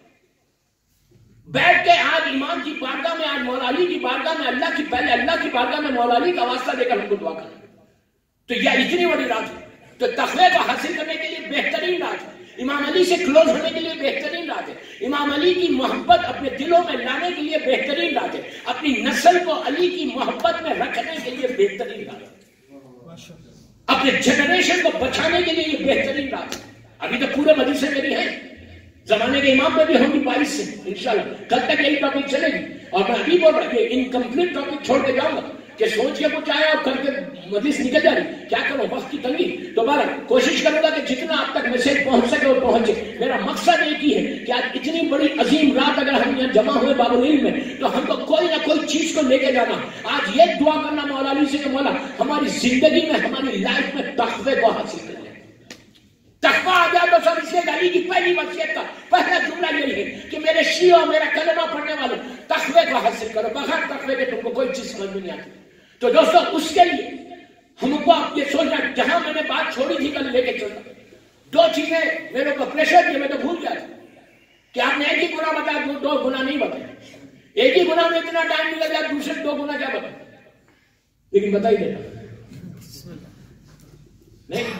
بیٹھ کے آج ایمان کی بارگاہ میں, آج مولا علی کی بارگاہ میں, اللہ کی, پہلے اللہ کی بارگاہ میں مولا علی کا واسطہ دے کر ہم کو دعا کریں. تو یہ اتنی بڑی رات ہے. تو تقوی کو حاصل کرنے کے لیے بہترین رات ہے. امام علی سے کلوز ہونے کے لیے بہترین رات ہے. امام علی کی محبت اپنے دلوں میں لانے کے لیے بہترین رات ہے. اپنی نسل کو علی کی محبت میں رکھنے کے لیے بہترین رات ہے. اپنے جنریشن کو بچانے کے لیے یہ بہترین رات ہے. ابھی تو پورے مدرسے میں بھی ہیں, زمانے کے امام میں بھی ہوں گی بائیس سے انشاءاللہ. کل تک یہی ٹاپک چلے گی. اور میں ابھی بول رہا ہوں یہ انکمپلیٹ ٹاپک چھوڑ کے جاؤں گا کہ سوچ کے کچھ آیا اور کر کے مجلس نکل جا رہی, کیا کرو, وقت کی تنگی. دوبارہ کوشش کروں گا کہ جتنا آپ تک میسج پہنچ سکے وہ پہنچے. میرا مقصد ایک ہی ہے کہ آج اتنی بڑی عظیم رات اگر ہم یہاں جمع ہوئے باب العلم میں, تو ہم کو کوئی نہ کوئی چیز کو لے کے جانا. آج یہ دعا کرنا مولا علی سے کہ مولا ہماری زندگی میں, ہماری لائف میں تقوی کو حاصل کر لیں. تقوی آ جائے تو سب اس لیے علی کی پہلی وصیت کا پہلا جملہ یہی ہے کہ میرے شیعہ, میرا کلمہ پڑھنے والوں, تقوی کو حاصل کرو. بغیر تقوی کے تم کو کوئی چیز سمجھ میں نہیں آتی. تو دوستو اس کے لیے ہم کو آپ یہ سوچنا, جہاں میں نے بات چھوڑی تھی کل لے کے چلتا. دو چیزیں میرے کو پریشر دی, میں تو بھول گیا کہ آپ نے ایک ہی گناہ بتایا, دو, دو گناہ نہیں بتایا. ایک ہی گناہ میں اتنا ٹائم نکل جائے, دوسرے دو گناہ کیا بتایا, لیکن بتا ہی دیتا نہیں.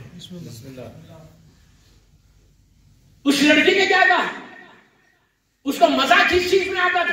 اس لڑکی نے کیا کہا, اس کو مزہ کس چیز میں آتا تھا,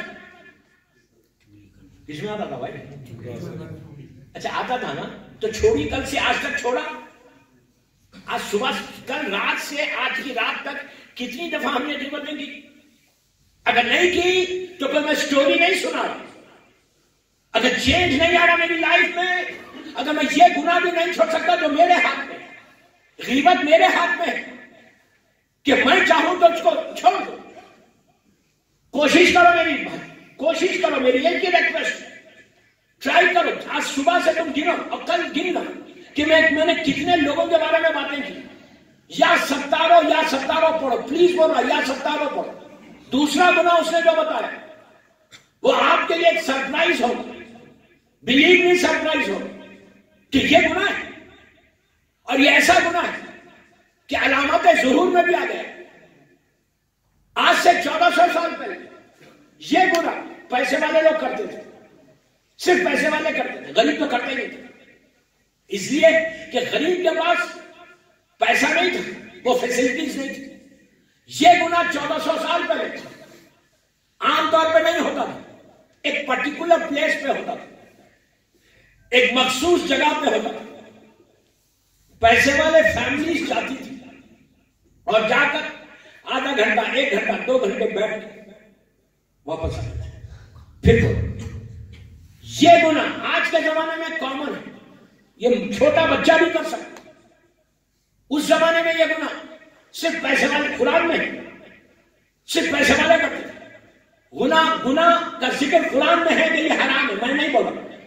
کس میں آتا تھا بھائی؟ اچھا آتا تھا نا, تو چھوڑی کل سے آج تک چھوڑا. آج صبح, کل رات سے آج کی رات تک کتنی دفعہ ہم نے خدمتیں کی. اگر نہیں کی تو پھر میں سٹوری نہیں سنا رہا. اگر چینج نہیں آ رہا میری لائف میں, اگر میں یہ گناہ بھی نہیں چھوڑ سکتا تو میرے ہاتھ میں, غیبت میرے ہاتھ میں کہ میں چاہوں تو اس کو چھوڑ دو. کوشش کرو میری بھائی, کوشش کرو, میری ایک ہی ریکویسٹ, ٹرائی کرو. آج صبح سے تم گنو اور کل گننا کہ میں میں نے کتنے لوگوں کے بارے میں باتیں کی. یا ستارو یا ستارو پڑھو, پلیز بول رہا, یا ستارو پڑھو. دوسرا گناہ اس نے جو بتایا وہ آپ کے لیے ایک سرپرائز ہو, بلیو می سرپرائز ہو کہ یہ گناہ ہے, اور یہ ایسا گناہ ہے کہ علامات ظہور میں بھی آ گیا. آج سے چودہ سو سال پہلے یہ گناہ پیسے والے لوگ کرتے تھے, صرف پیسے والے کرتے تھے, غریب تو کرتے نہیں تھے. اس لیے کہ غریب کے پاس پیسہ نہیں تھا, وہ فیسلٹیز نہیں تھی. یہ گناہ چودہ سو سال پہلے عام طور پہ نہیں ہوتا تھا, ایک پرٹیکولر پلیس پہ ہوتا تھا, ایک مخصوص جگہ پہ ہوتا تھا. پیسے والے فیملیز جاتی تھی اور جا کر آدھا گھنٹہ, ایک گھنٹہ, دو گھنٹے بیٹھ کے واپس آتے تھے. پھر یہ گناہ آج کے زمانے میں کامن ہے, یہ چھوٹا بچہ بھی کر سکتا. اس زمانے میں یہ گناہ صرف پیسے والے, قرآن میں صرف پیسے والے کرتے تھے. گناہ گناہ کا ذکر قرآن میں ہے کہ یہ حرام ہے, میں نہیں بول رہا.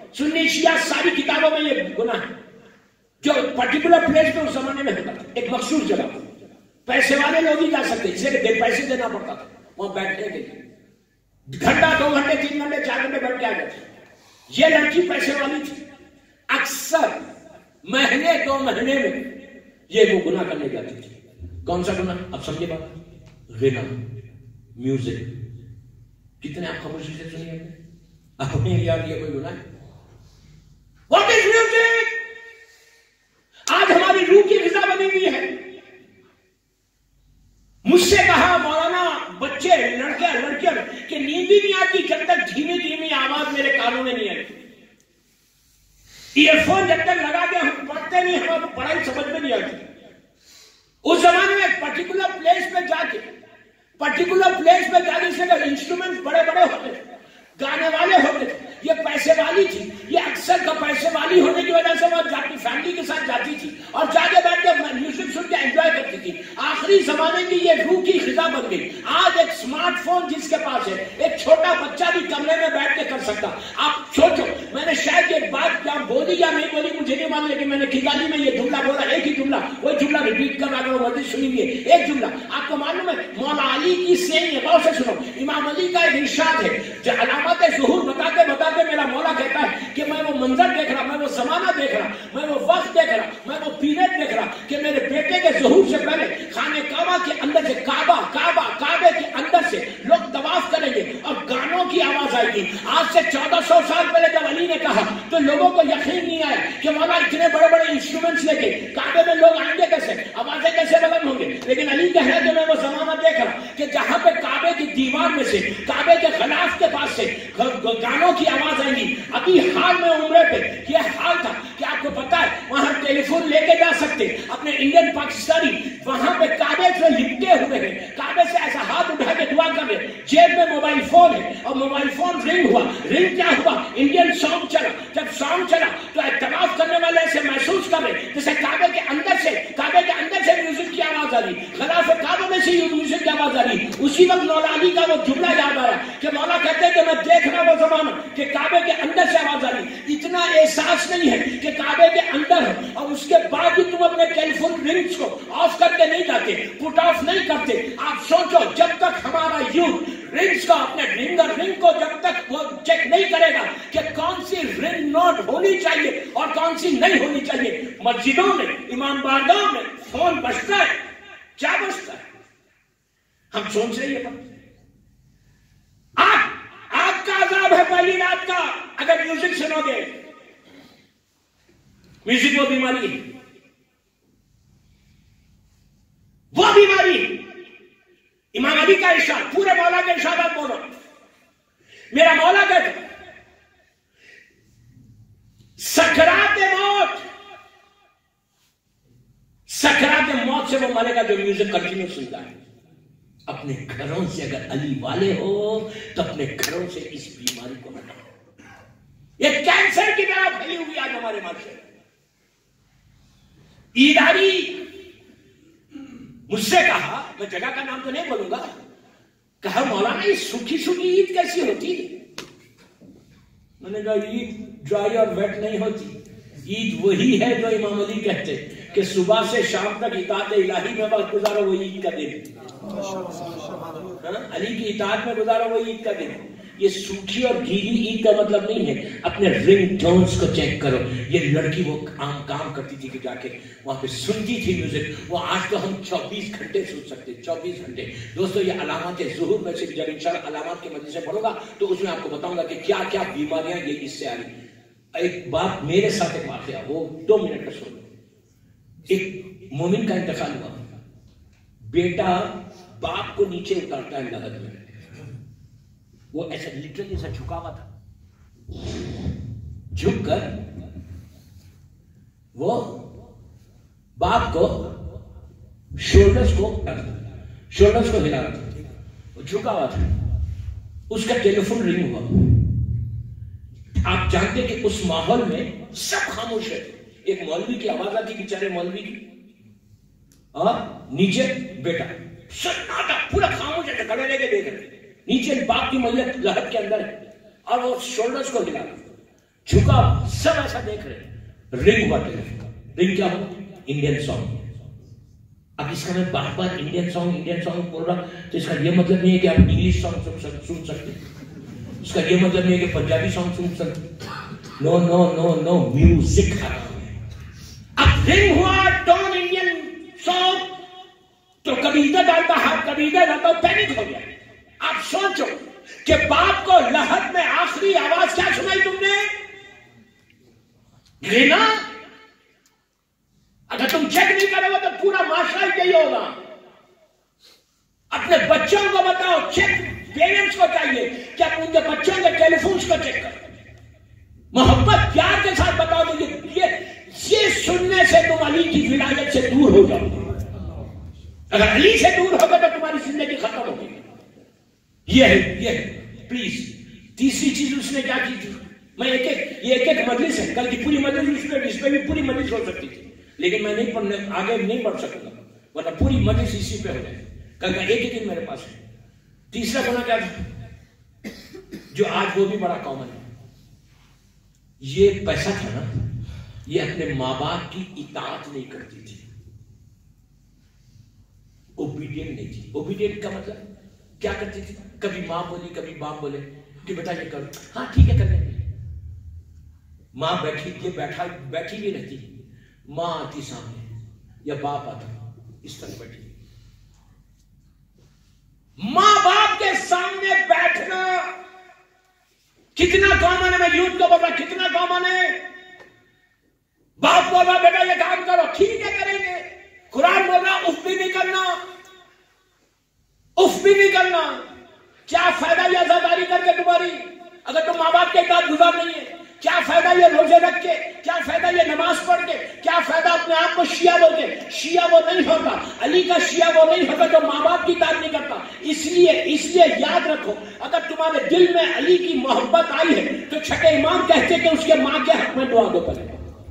سنی شیعہ ساری کتابوں میں یہ گناہ ہے. جو پرٹیکولر پلیس پہ اس زمانے میں ہوتا تھا، ایک مخصوص جگہ، پیسے والے لوگ ہی جا سکتے، اسے کہ پیسے دینا پڑتا تھا وہاں بیٹھنے کے لیے، گھنٹہ دو گھنٹے تین گھنٹے چار گھنٹے بیٹھ کے آ جاتے. یہ لڑکی پیسے والی تھی، اکثر مہینے دو مہینے میں یہ وہ گناہ کرنے جاتی تھی. کون سا گناہ؟ اب سمجھے بات، غنا، میوزک. کتنے آپ خاموشی سے سنیے، آپ نے یاد یہ کوئی گناہ ہے؟ What is music؟ آج ہماری روح کی غذا بنی ہوئی ہے. مجھ سے کہا مولانا بچے لڑکے لڑکیاں کہ نیند ہی نہیں آتی جب تک دھیمی دھیمی آواز میرے کانوں میں نہیں آئی. ایئر فون جب تک لگا کے ہم پڑھتے نہیں، ہمیں پڑھائی سمجھ میں نہیں آتی. اس زمانے میں ایک پرٹیکولر پلیس پہ جا کے پرٹیکولر پلیس پہ جانے سے انسٹرومنٹ بڑے بڑے ہوتے تھے، گانے والے ہوتے تھے. یہ پیسے والی تھی، یہ اکثر کا پیسے والی ہونے کی وجہ سے وہ جاتی فیملی کے ساتھ جاتی تھی اور جا کے بیٹھ کے میوزک سن کے انجوائے کرتی تھی. آخری زمانے کی یہ روح کی غذا بن گئی. آج ایک اسمارٹ فون جس کے پاس ہے، ایک چھوٹا بچہ بھی کمرے میں بیٹھ کے کر سکتا. آپ سوچو، میں نے شاید ایک بات کیا بولی یا نہیں بولی مجھے نہیں معلوم، لیکن میں نے کھگالی میں یہ جملہ بولا، ایک ہی جملہ، وہی جملہ ریپیٹ کر رہا ہوں، مزید سنیں گے. ایک جملہ آپ کو معلوم ہے مولا علی کی سین ہے، غور سے سنو. امام علی کا ایک ارشاد ہے، جو علامات ظہور بتاتے بتاتے میرا مولا کہتا ہے کہ میں وہ منظر دیکھ رہا، میں وہ زمانہ دیکھ رہا، میں وہ وقت دیکھ رہا، میں وہ پیریڈ دیکھ رہا کہ میرے بیٹے کے ظہور سے پہلے خانہ کعبہ کے اندر سے کعبہ کعبہ کعبے کے اندر سے لوگ طواف کریں گے اور گانوں کی آواز آئے گی. آج سے چودہ سو سال پہلے جب علی نے کہا تو لوگوں کو یقین نہیں آیا کہ مولا اتنے بڑے بڑے انسٹرومنٹس لے کے کعبے میں لوگ آئیں گے کیسے، آوازیں کیسے بلند ہوں گے. لیکن علی کہہ رہا کہ میں وہ زمانہ دیکھ رہا کہ جہاں پہ کعبے کی دیوار میں سے کعبے کے غلاف کے پاس سے گانوں کی آواز آئیں گی. ابھی حال میں عمرے پہ یہ حال تھا کہ آپ کو پتا ہے وہاں ٹیلی فون لے کے جا سکتے اپنے انڈین پاکستانی، وہاں پہ کعبے سے لپٹے ہوئے ہیں، کعبے سے ایسا ہاتھ اٹھا کے دعا کر رہے، جیب میں موبائل فون ہے اور موبائل فون رنگ ہوا. رنگ کیا ہوا؟ انڈین سانگ چلا. جب سانگ چلا تو اعتراف کرنے والے ایسے محسوس کر رہے جیسے کعبے کے اندر سے کعبے کے اندر سے میوزک کی آواز آ رہی، غلاف کعبے میں سے میوزک کی آواز آ رہی. اسی وقت مولا علی کا وہ جملہ یاد آیا کہ مولا کہتے ہیں کہ میں دیکھ رہا وہ زمانہ کہ کعبے کے اندر سے آواز آ رہی. اتنا احساس نہیں ہے کہ کعبے کے اندر ہے اور اس کے بعد بھی تم اپنے ٹیلی فون رنگز کو آف کر کے نہیں جاتے، پٹ آف نہیں کرتے. آپ سوچو جب تک ہمارا یوتھ رنگز کو اپنے رنگر رنگ کو جب تک وہ چیک نہیں کرے گا کہ کون سی رنگ نوٹ ہونی چاہیے اور کون سی نہیں ہونی چاہیے. مسجدوں میں امام بارگاہوں میں فون بجتا ہے، کیا بجتا ہے ہم سوچ رہے ہیں. آپ آپ کا عذاب ہے پہلی رات کا اگر میوزک سنو گے. میوزک وہ بیماری ہے، وہ بیماری. امام علی کا ارشاد، پورے مولا کے ارشادات بولو. میرا مولا کہتا سکرات موت، سکرات موت سے وہ مرے گا جو میوزک کنٹینیو سنتا ہے. اپنے گھروں سے اگر علی والے ہو تو اپنے گھروں سے اس بیماری کو ہٹاؤ. یہ کینسر کی طرح پھیلی ہوئی آج ہمارے معاشرے میں. عیداری مجھ سے کہا، میں جگہ کا نام تو نہیں بولوں گا، کہا مولانا یہ سوکھی سوکھی عید کیسی ہوتی؟ میں نے کہا عید ڈرائی اور ویٹ نہیں ہوتی. عید وہی ہے جو امام علی کہتے کہ صبح سے شام تک اطاعت الہی میں وقت گزارو وہ عید کا دن. علی کی اطاعت میں گزارو وہ عید کا دن. یہ سوکھی اور گیلی عید کا مطلب نہیں ہے. اپنے رنگ ٹونز کو چیک کرو. یہ لڑکی وہ عام کام کرتی تھی کہ جا کے وہاں پہ سنتی تھی میوزک. وہ آج تو ہم چوبیس گھنٹے سن سکتے، چوبیس گھنٹے. دوستو یہ علامات ظہور میں سے جب انشاءاللہ علامات کے مجلس سے پڑھوں گا تو اس میں آپ کو بتاؤں گا کہ کیا کیا بیماریاں یہ اس سے آ رہی. ایک بات میرے ساتھ ایک واقعہ، وہ دو منٹ کا سنو. ایک مومن کا انتقال ہوا، بیٹا باپ کو نیچے اتارتا ہے لحد میں. وہ ایسا لٹرلی ایسا جھکا ہوا تھا، جھک کر وہ باپ کو شولڈرز کو شولڈرز کو ہلا رہا تھا. وہ جھکا ہوا تھا. اس کا ٹیلی فون رنگ ہوا. آپ جانتے کہ اس ماحول میں سب خاموش ہے. ایک مولوی کی آواز آتی، بیچارے مولوی کی، اور نیچے بیٹا سناٹا پورا خاموش ہے، کھڑے لے کے دیکھ رہے. نیچے باپ کی میت لہد کے اندر ہے اور وہ شولڈرز کو ہلا رہا. جھکا، سب ایسا دیکھ رہے. رنگ ہوا ٹیلیفون. رنگ کیا ہوا؟ Indian song. اب اس کا میں بار بار انڈین سانگ انڈین سانگ بول رہا تو اس کا یہ مطلب نہیں ہے کہ آپ انگلش سانگ سن سکتے. اس کا یہ مطلب نہیں ہے کہ پنجابی سانگ سن سکتے. نو نو نو نو میوزک حرام ہے. اب رنگ ہوا ڈون انڈین سانگ تو کبھی ادھر ڈالتا ہاتھ کبھی ادھر ڈالتا، پینک ہو گیا. آپ سوچو کہ باپ کو لہت میں آخری آواز کیا سنائی تم نے؟ گھرینا. اگر تم چیک نہیں کرو گے تو پورا معاشرہ یہی ہوگا. اپنے بچوں کو بتاؤ، چیک پیرنٹس کو چاہیے کہ آپ ان کے بچوں کے ٹیلی فونز کو چیک کرو. محبت پیار کے ساتھ بتاؤ تو یہ سننے سے تم علی کی ولایت سے دور ہو جاؤ گے. اگر علی سے دور ہوگا تو تمہاری زندگی ختم ہوگی. یہ ہے یہ ہے پلیز. تیسری چیز اس نے کیا کی تھی؟ میں ایک ایک یہ ایک ایک مجلس ہے، کل کی پوری مجلس اس پہ اس پہ بھی پوری مجلس ہو سکتی تھی، لیکن میں نہیں پڑھنے آگے نہیں پڑھ سکوں گا ورنہ پوری مجلس اسی پہ ہو جائے. کل کا ایک ہی دن میرے پاس ہے. تیسرا گناہ کیا تھا جو آج وہ بھی بڑا کامن ہے؟ یہ پیسہ تھا نا، یہ اپنے ماں باپ کی اطاعت نہیں کرتی تھی. اوبیڈینٹ نہیں تھی. اوبیڈینٹ کا مطلب کیا کرتی تھی؟ کبھی ماں بولی کبھی باپ بولے کہ بیٹا یہ کرو، ہاں ٹھیک ہے کر لیں گے. ماں بیٹھی یہ بیٹھا بیٹھی بھی رہتی، ماں آتی سامنے یا باپ آتا اس طرح بیٹھی. ماں باپ کے سامنے بیٹھنا کتنا کامن ہے. میں یوتھ کو بول رہا کتنا کامن ہے. باپ بول رہا بیٹا یہ کام کرو، ٹھیک ہے کریں گے. قرآن بول رہا اف بھی نہیں کرنا، اف بھی نہیں کرنا. کیا فائدہ یہ عزاداری کر کے تمہاری اگر تم ماں باپ کے اطاعت گزار نہیں ہے؟ کیا فائدہ یہ روزے رکھ کے؟ کیا فائدہ یہ نماز پڑھ کے؟ کیا فائدہ اپنے آپ کو شیعہ بول کے؟ شیعہ وہ نہیں ہوتا، علی کا شیعہ وہ نہیں ہوتا جو ماں باپ کی اطاعت نہیں کرتا. اس لیے اس لیے یاد رکھو، اگر تمہارے دل میں علی کی محبت آئی ہے تو چھٹے امام کہتے کہ اس کے ماں کے حق میں دعا دو پڑے.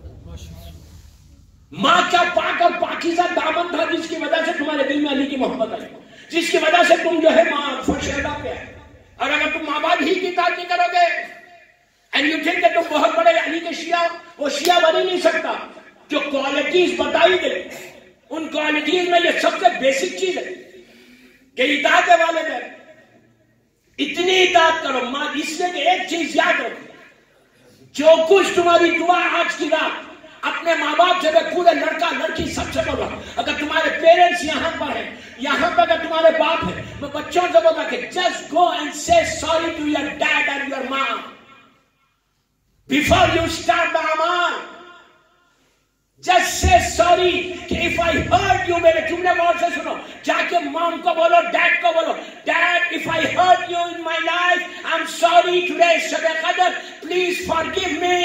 ماں کا پاک اور پاکیزہ دامن تھا جس کی وجہ سے تمہارے دل میں علی کی محبت آئی، جس کی وجہ سے تم جو ہے ماں فرش ادا پہ ہے. اور اگر تم ماں باپ ہی کی اطاعت نہیں کرو گے اینڈ یو تھنک کہ تم بہت بڑے علی کے شیعہ، وہ شیعہ بن ہی نہیں سکتا. جو کوالٹیز بتائی گئی ان کوالٹیز میں یہ سب سے بیسک چیز ہے کہ اطاعت والدین. اتنی اطاعت کرو ماں، اس لیے کہ ایک چیز یاد رکھو، جو کچھ تمہاری دعا آج کی رات اپنے ماں باپ سے پورے لڑکا لڑکی سب سے بول رہا، اگر تمہارے پیرنٹس یہاں پر ہیں، یہاں پر اگر تمہارے باپ ہیں، میں بچوں سے بول رہا کہ just go and say sorry to your dad and your mom before you start the amal. Just say sorry کہ if I hurt you، میرے جملے غور سے سنو، جا کے مام کو بولو، ڈیڈ کو بولو، dad if I hurt you in my life I'm sorry today is Shab Qadr, please forgive me.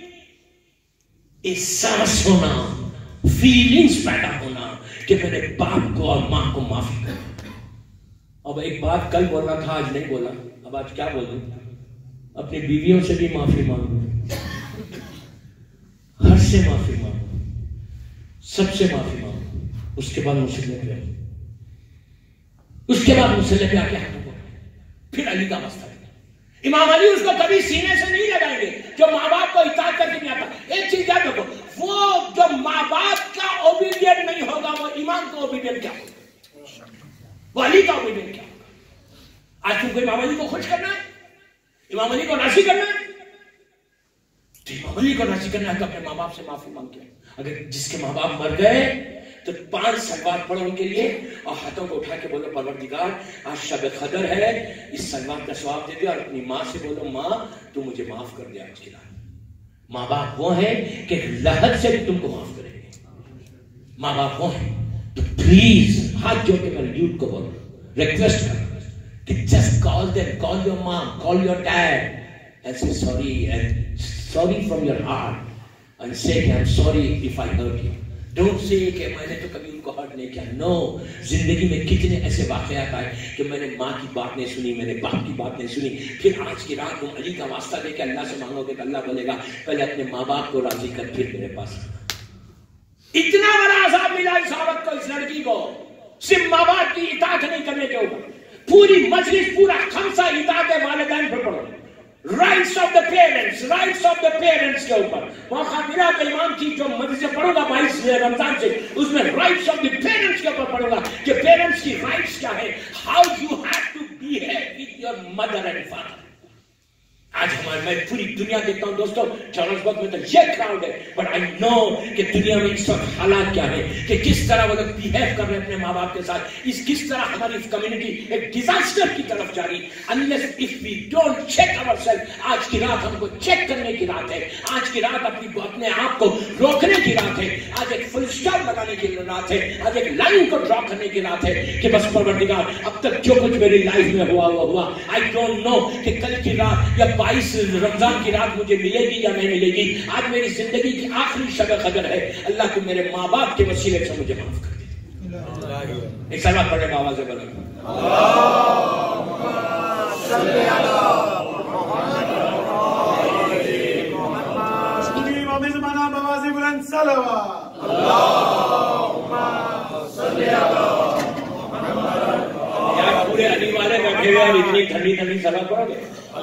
احساس ہونا، فیلنگز پیدا ہونا کہ میرے باپ کو اور ماں کو معافی کرو. اب ایک بات کل بول رہا تھا آج نہیں بولا، اب آج کیا بولوں؟ اپنی بیویوں سے بھی معافی مانگو، ہر سے معافی مانگو، سب سے معافی مانگو. اس کے بعد مسلح پہ آؤ، اس کے بعد مسلح پہ آ کے ہاتھوں کو پھر علی کا مسئلہ. امام علی اس کو کبھی سینے سے نہیں لگائیں گے جو ماں باپ کو اطاعت کر کے نہیں آتا. ایک چیز یاد رکھو، وہ جو ماں باپ کا اوبیڈینٹ نہیں ہوگا وہ امام کو اوبیڈینٹ کیا ہوگا، وہ علی کا اوبیڈینٹ کیا ہوگا. آج تم کو امام علی کو خوش کرنا ہے، امام علی کو راضی کرنا ہے، تو امام علی کو راضی کرنا ہے تو اپنے ماں باپ سے معافی مانگ کے. اگر جس کے ماں باپ مر گئے تو پانچ سلوات پڑھو ان کے لیے اور ہاتھوں کو اٹھا کے بولو پروردگار آج شب قدر ہے، اس سلوات کا ثواب دے دے. اور اپنی ماں سے بولو ماں تو مجھے معاف کر دے آج کی رات. ماں باپ وہ ہیں کہ لحد سے بھی تم کو معاف کریں گے. ماں باپ وہ ہیں تو پلیز ہاتھ جوڑ کے میرے یوتھ کو بولو، ریکویسٹ کرو کہ just call them, call your mom, call your dad and say sorry and sorry from your heart and say کہ I am sorry if I hurt you. Don't say کہ میں نے تو کبھی ان کو ہرٹ نہیں کیا. نو، زندگی میں کتنے ایسے واقعات آئے کہ میں نے ماں کی بات نہیں سنی، میں نے باپ کی بات نہیں سنی. پھر آج کی رات تم علی کا واسطہ دے کے اللہ سے مانگو گے تو اللہ بولے گا پہلے اپنے ماں باپ کو راضی کر پھر میرے پاس. اتنا بڑا عذاب ملا اس عورت کو، اس لڑکی کو، صرف ماں باپ کی اطاعت نہیں کرنے کے اوپر. پوری مجلس، پورا خمسہ اطاعت والدین پر پڑھو. Rights of the parents, rights of the parents کے اوپر موقع ملا کہ امام کی جو مجلس سے پڑھوں گا بائیس رمضان سے، اس میں رائٹس آف دا پیرنٹس کے اوپر پڑھوں گا کہ پیرنٹس کی رائٹس کیا ہے، how you have to behave with your mother and father. آج ہمارے میں پوری دنیا دیکھتا ہوں دوستوں، جوہانسبرگ میں تو یہ کراؤڈ ہے، بٹ آئی نو کہ دنیا میں اس وقت حالات کیا ہے، کہ کس طرح وہ لوگ بیہیو کر رہے ہیں اپنے ماں باپ کے ساتھ، اس کس طرح ہماری کمیونٹی ایک ڈیزاسٹر کی طرف جا رہی. unless if we don't check ourselves، آج کی رات ہم کو چیک کرنے کی رات ہے، آج کی رات اپنی اپنے آپ کو روکنے کی رات ہے، آج ایک فل اسٹاپ لگانے کی رات ہے، آج ایک لائن کو ڈرا کرنے کی رات ہے کہ بس پروردگار اب تک جو کچھ میری لائف میں ہوا ہوا ہوا آئی ڈونٹ نو کہ کل کی رات یا بائیس رمضان کی رات مجھے ملے گی یا نہیں ملے گی. آج میری زندگی کی آخری شب قدر ہے، اللہ کو میرے ماں باپ کے وسیلے سے مجھے معاف کر دے. ایک سلام پڑھے گا آواز بلند. پورے علی والے بیٹھے ہوئے اور اتنی ٹھنڈی ٹھنڈی سلام پڑھو گے.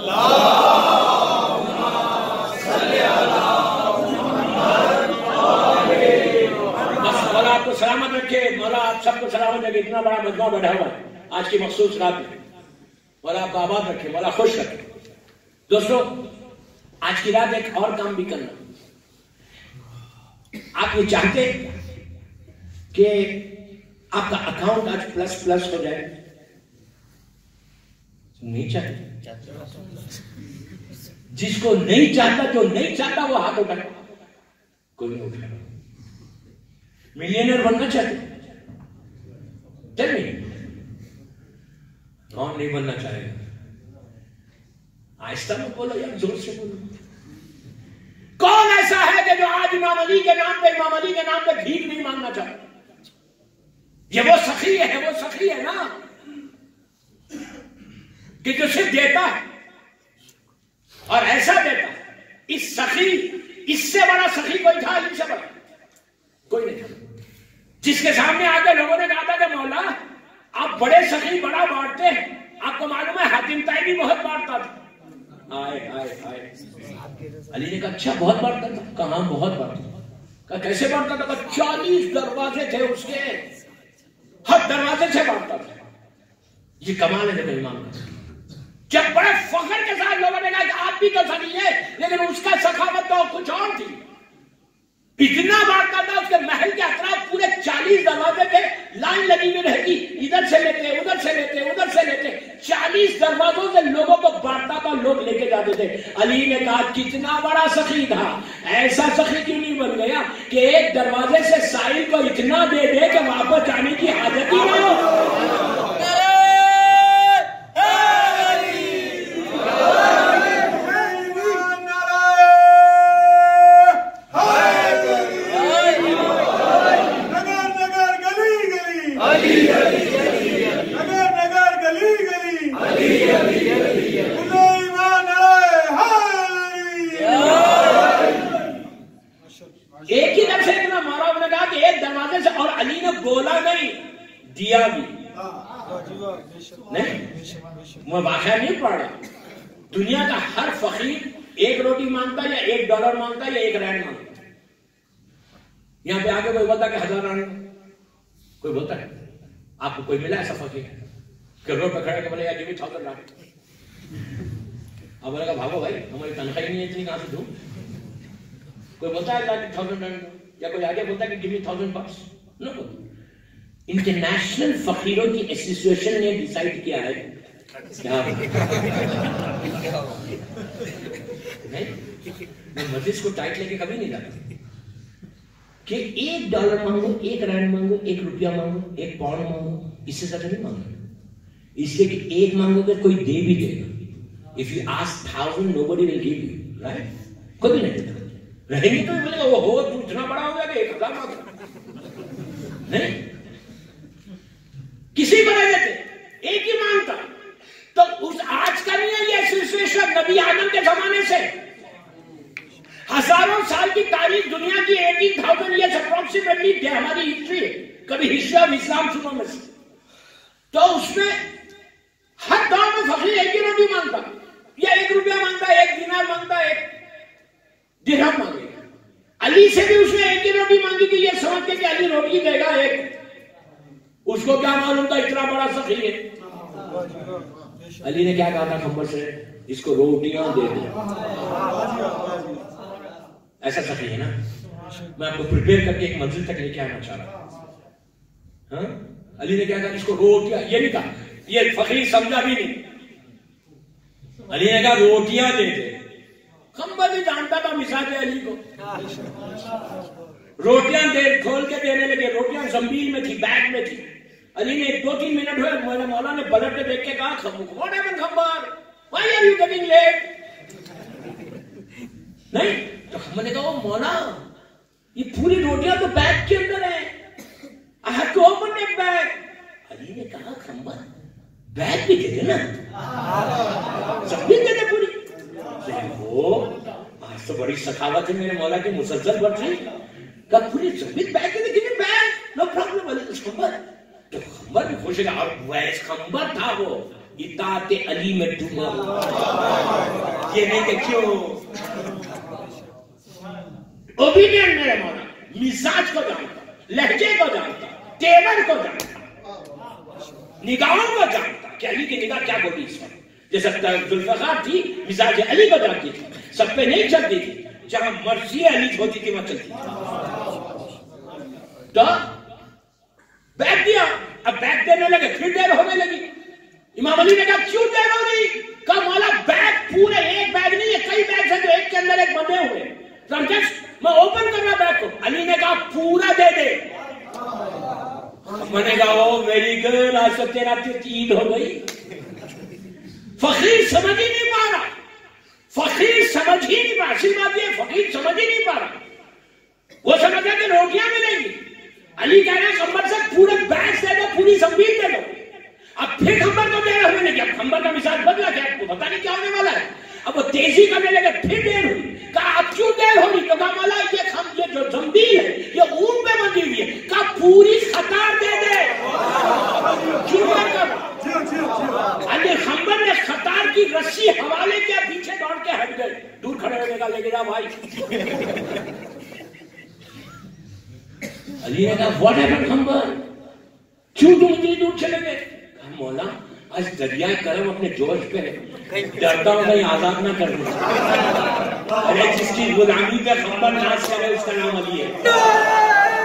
بس مولا آپ کو سلامت رکھے، مولا آپ سب کو سلامت رکھے. اتنا بڑا مجمع بیٹھا ہوا ہے آج کی مخصوص رات میں، مولا آپ کو آباد رکھے، مولا خوش رکھے. دوستو آج کی رات ایک اور کام بھی کرنا. آپ یہ چاہتے کہ آپ کا اکاؤنٹ آج پلس پلس ہو جائے؟ نہیں چاہتے. جس کو نہیں چاہتا، جو نہیں چاہتا وہ ہاتھ اٹھائے. کوئی نہیں اٹھائے. ملینئر بننا چاہتے؟ چل نہیں. کون نہیں بننا چاہے گا؟ آہستہ میں بولو یا زور سے بولو. کون ایسا ہے کہ جو آج امام علی کے نام پہ امام علی کے نام پہ بھیک نہیں مانگنا چاہتا؟ یہ وہ سخی ہے، وہ سخی ہے نا کہ جو صرف دیتا ہے اور ایسا دیتا ہے. اس سخی، اس سے بڑا سخی کوئی تھا؟ اس سے بڑا کوئی نہیں تھا. جس کے سامنے آگے لوگوں نے کہا تھا کہ مولا آپ بڑے سخی بڑا بانٹتے ہیں، آپ کو معلوم ہے حاتم طائی بھی بہت بانٹتا تھا. آئے آئے آئے علی نے کہا اچھا بہت بانٹتا تھا؟ کہاں بہت بانٹتا تھا. کہا کیسے بانٹتا تھا؟ کہا چالیس دروازے تھے اس کے، ہر دروازے سے بانٹتا تھا. یہ کمال ہے میرے امام کا. جب بڑے فخر کے ساتھ لوگوں نے کہا کہ آپ بھی تو سخی ہے، لیکن اس کا سخاوت تو کچھ اور تھی. اتنا بانٹتا تھا، اس کے محل کے اطراف پورے چالیس دروازے تھے، لائن لگی ہوئی رہتی، ادھر سے لیتے ادھر سے لیتے ادھر سے لیتے، چالیس دروازوں سے لوگوں کو بانٹتا تھا، لوگ لے کے جاتے تھے. علی نے کہا کتنا بڑا سخی تھا، ایسا سخی کیوں نہیں بن گیا کہ ایک دروازے سے سائل کو اتنا دے دے کہ واپس جانے کی حاجت ہی نہ ہو. ایک ہی طرف سے اتنا مارا انہوں نے کہا کہ ایک دروازے سے، اور علی نے بولا نہیں دیا بھی نہیں. میں واقعہ نہیں پڑھ رہا. دنیا کا ہر فقیر ایک روٹی مانگتا یا ایک ڈالر مانگتا یا ایک رینڈ مانگتا. یہاں پہ آگے کوئی بولتا کہ ہزار رینڈ، کوئی بولتا ہے آپ کو کوئی ملا ایسا فقیر کہ روڈ پہ کھڑے کے بولے یا گیو می تھاؤزینڈ رینڈ؟ اب بولے گا بھاگو بھائی ہماری تنخواہ ہی نہیں ہے اتنی، کہاں سے دوں؟ کوئی بولتا ہے لاکھ تھاؤزینڈ رینڈ، یا کوئی آگے بولتا ہے کہ give me thousand bucks. No, international فقیروں کی ایسوسیشن نے ڈیسائیڈ کیا ہے کیا نہیں، میں مسجد کو ٹائٹ لے کے کبھی نہیں جاتا کہ ایک ڈالر مانگو، ایک رینڈ مانگو، ایک روپیہ مانگو، ایک پاؤنڈ مانگو، اس سے زیادہ نہیں مانگو. اس لیے کہ ایک مانگو گے کوئی دے بھی دے گا. If you ask thousand, nobody will give you, right? کوئی بھی نہیں دیتا. رہیں گے تو بولے گا وہ ہو تو اتنا بڑا ہو گیا کہ ایک ہزار مانگا نہیں، کسی کو نہیں دیتے، ایک ہی مانگتا. تو اس آج کا نہیں ہے یہ سلسلہ، نبی آدم کے زمانے سے ہزاروں سال کی تاریخ دنیا کی ایٹین تھاؤزینڈ ایئرز اپروکسیمیٹلی ہماری ہسٹری ہے، کبھی ہسٹری آف اسلام سنو میں سے. تو اس میں ہر دور میں فقیر ایک ہی روٹی مانگتا. یا ایک روپیہ مانگتا ہے، ایک دینار مانگتا ہے، ایک درہم مانگے گا. علی سے بھی اس نے ایک ہی روٹی مانگی تھی، یہ سمجھ کے کہ علی روٹی دے گا ایک. اس کو کیا معلوم تھا اتنا بڑا سخی ہے. علی نے کیا کہا تھا خنبر سے؟ اس کو روٹیاں دے دیں. ایسا سخی ہے نا. میں آپ کو پریپیئر کر کے ایک منزل تک لے کے آنا چاہ رہا ہوں. ہاں علی نے کیا کہا؟ اس کو روٹیاں. یہ نہیں کہا، یہ فقیر سمجھا بھی نہیں. علی نے کہا روٹیاں دے دے. خنبر بھی جانتا تھا مزاج علی کو. روٹیاں دے کھول کے دینے لگے. روٹیاں زمبیل میں تھی، بیگ میں تھی. علی نے دو تین منٹ ہوئے، میرے مولا نے پلٹ کے دیکھ کے کہا واٹ ہیپن خنبر، why are you getting late? نہیں تو خنبر نے کہا وہ مولا یہ پوری روٹیاں تو بیگ کے اندر ہیں، I have to open that bag. علی نے کہا خنبر بیگ بھی دے دے نا، سب بھی دے دے پوری. وہ آج تو بڑی سخاوت ہے میرے مولا کی مسلسل بڑھ رہی. کہا پوری زمین بیگ دے دے، بیگ نو پرابلم. علی خنبر تو خنبر بھی خوش ہے. اور ویس خنبر تھا وہ اطاعت علی میں ڈوبا. یہ نہیں کہ کیوں اوبیڈینٹ میرے مولا، مزاج کو جانتا، لہجے کو جانتا، تیور کو جانتا، نگاہوں کو جانتا کہ علی کی نگاہ کیا بولی اس وقت. جیسا ذوالفقار تھی مزاج علی کو جانتی تھی، سب پہ نہیں چلتی تھی، جہاں مرضی علی ہوتی تھی وہاں چلتی تھی. تو بیگ دیا. اب بیگ دینے لگے، پھر دیر ہونے لگی. امام علی نے کہا کیوں دیر ہو رہی؟ کہا مولا بیگ پورے ایک بیگ نہیں ہے، کئی بیگ ہیں جو ایک کے اندر ایک بندے ہوئے. میں اوپن کر رہا بیگ کو. علی نے کہا پورا دے دے. میں نے کہا او ویری گڈ، آج تو تیرا عید ہو گئی. فقیر سمجھ ہی نہیں پا رہا، فقیر سمجھ ہی نہیں پا رہا. اصل بات یہ فقیر سمجھ ہی نہیں پا رہا. وہ سمجھا کہ روٹیاں ملیں گی. علی کہہ رہے ہیں خنبر سے پورے بیگ دے دو، پوری زمین دے دو. اب پھر خنبر کو دیر ہونے لگی. اب خنبر کا مزاج بدلا گیا، آپ کو پتا نہیں کیا ہونے والا ہے. اب وہ تیزی کرنے لگے، پھر دیر ہوئی. کہا اب کیوں دیر ہو رہی؟ تو کہا مولا یہ جو زمبیل ہے یہ اون پہ بندھی ہوئی ہے. کہا پوری قطار دے دے. کیوں کر علی خنبر نے قطار کی رسی حوالے کیا، پیچھے دوڑ کے ہٹ گئے. دور کھڑے ہونے کا لے کے جا بھائی. علی نے کہا واٹ ہیپن خنبر، کیوں تم اتنی دور چلے گئے؟ کہا مولا آج دریائے کرم اپنے جوش پہ ہے، ڈرتا ہوں کہیں آزاد نہ کر دیں. ارے جس کی غلامی پہ خنبر ناز کرے اس کا نام علی ہے.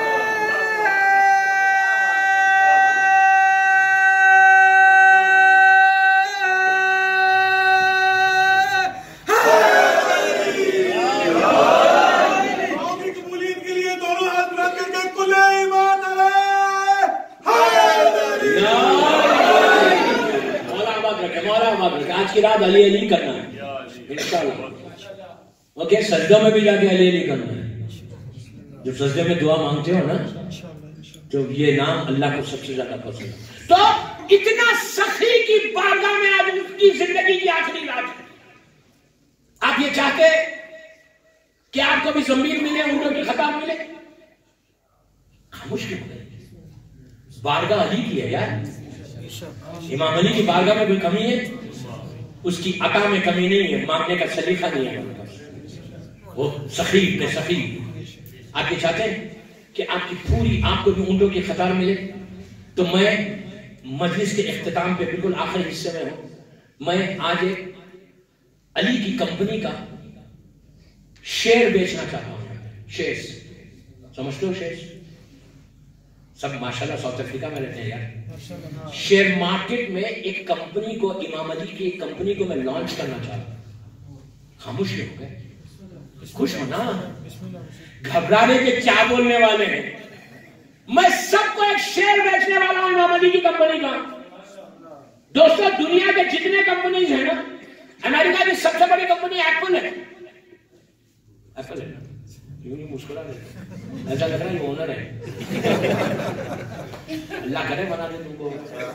آج کی رات علی علی کرنا ہے انشاءاللہ. اوکے سجدہ میں بھی جا کے علی علی کرنا ہے. جب سجدے میں دعا مانگتے ہو نا تو یہ نام اللہ کو سب سے زیادہ پسند ہے. تو اتنا سخی کی بارگاہ میں آج اس کی زندگی کی آخری رات ہے. آپ یہ چاہتے کہ آپ کو بھی زمین ملے، اونٹوں کی خطاب ملے؟ خاموش کیوں ہو گئے؟ بارگاہ علی کی ہے یار. امام علی کی بارگاہ میں کوئی کمی ہے؟ اس کی عطا میں کمی نہیں ہے، مانگنے کا سلیقہ نہیں ہے. وہ سخی ابن سخی. آپ یہ چاہتے ہیں کہ آپ کی پوری آپ کو بھی اونٹوں کی قطار ملے؟ تو میں مجلس کے اختتام پہ بالکل آخری حصے میں ہوں. میں آج ایک علی کی کمپنی کا شیئر بیچنا چاہتا ہوں. شیئرز سمجھتے ہو؟ شیئرز سب ماشاءاللہ ساؤتھ افریقہ میں رہتے ہیں یار. شیئر مارکیٹ میں ایک کمپنی کو، امام علی کی ایک کمپنی کو میں لانچ کرنا چاہتا ہوں. خاموش ہو گئے؟ خوش ہونا، گھبرانے کے کیا بولنے والے ہیں. میں سب کو ایک شیئر بیچنے والا ہوں امام علی کی کمپنی کا. دوستوں دنیا کے جتنے کمپنیز ہیں نا، امریکہ کی سب سے بڑی کمپنی ایپل ہے. ایپل ہے کیوں نہیں مسکرا رہے؟ ایسا لگ رہا ہے یہ اونر ہے. اللہ کرے بنا دے تم کو.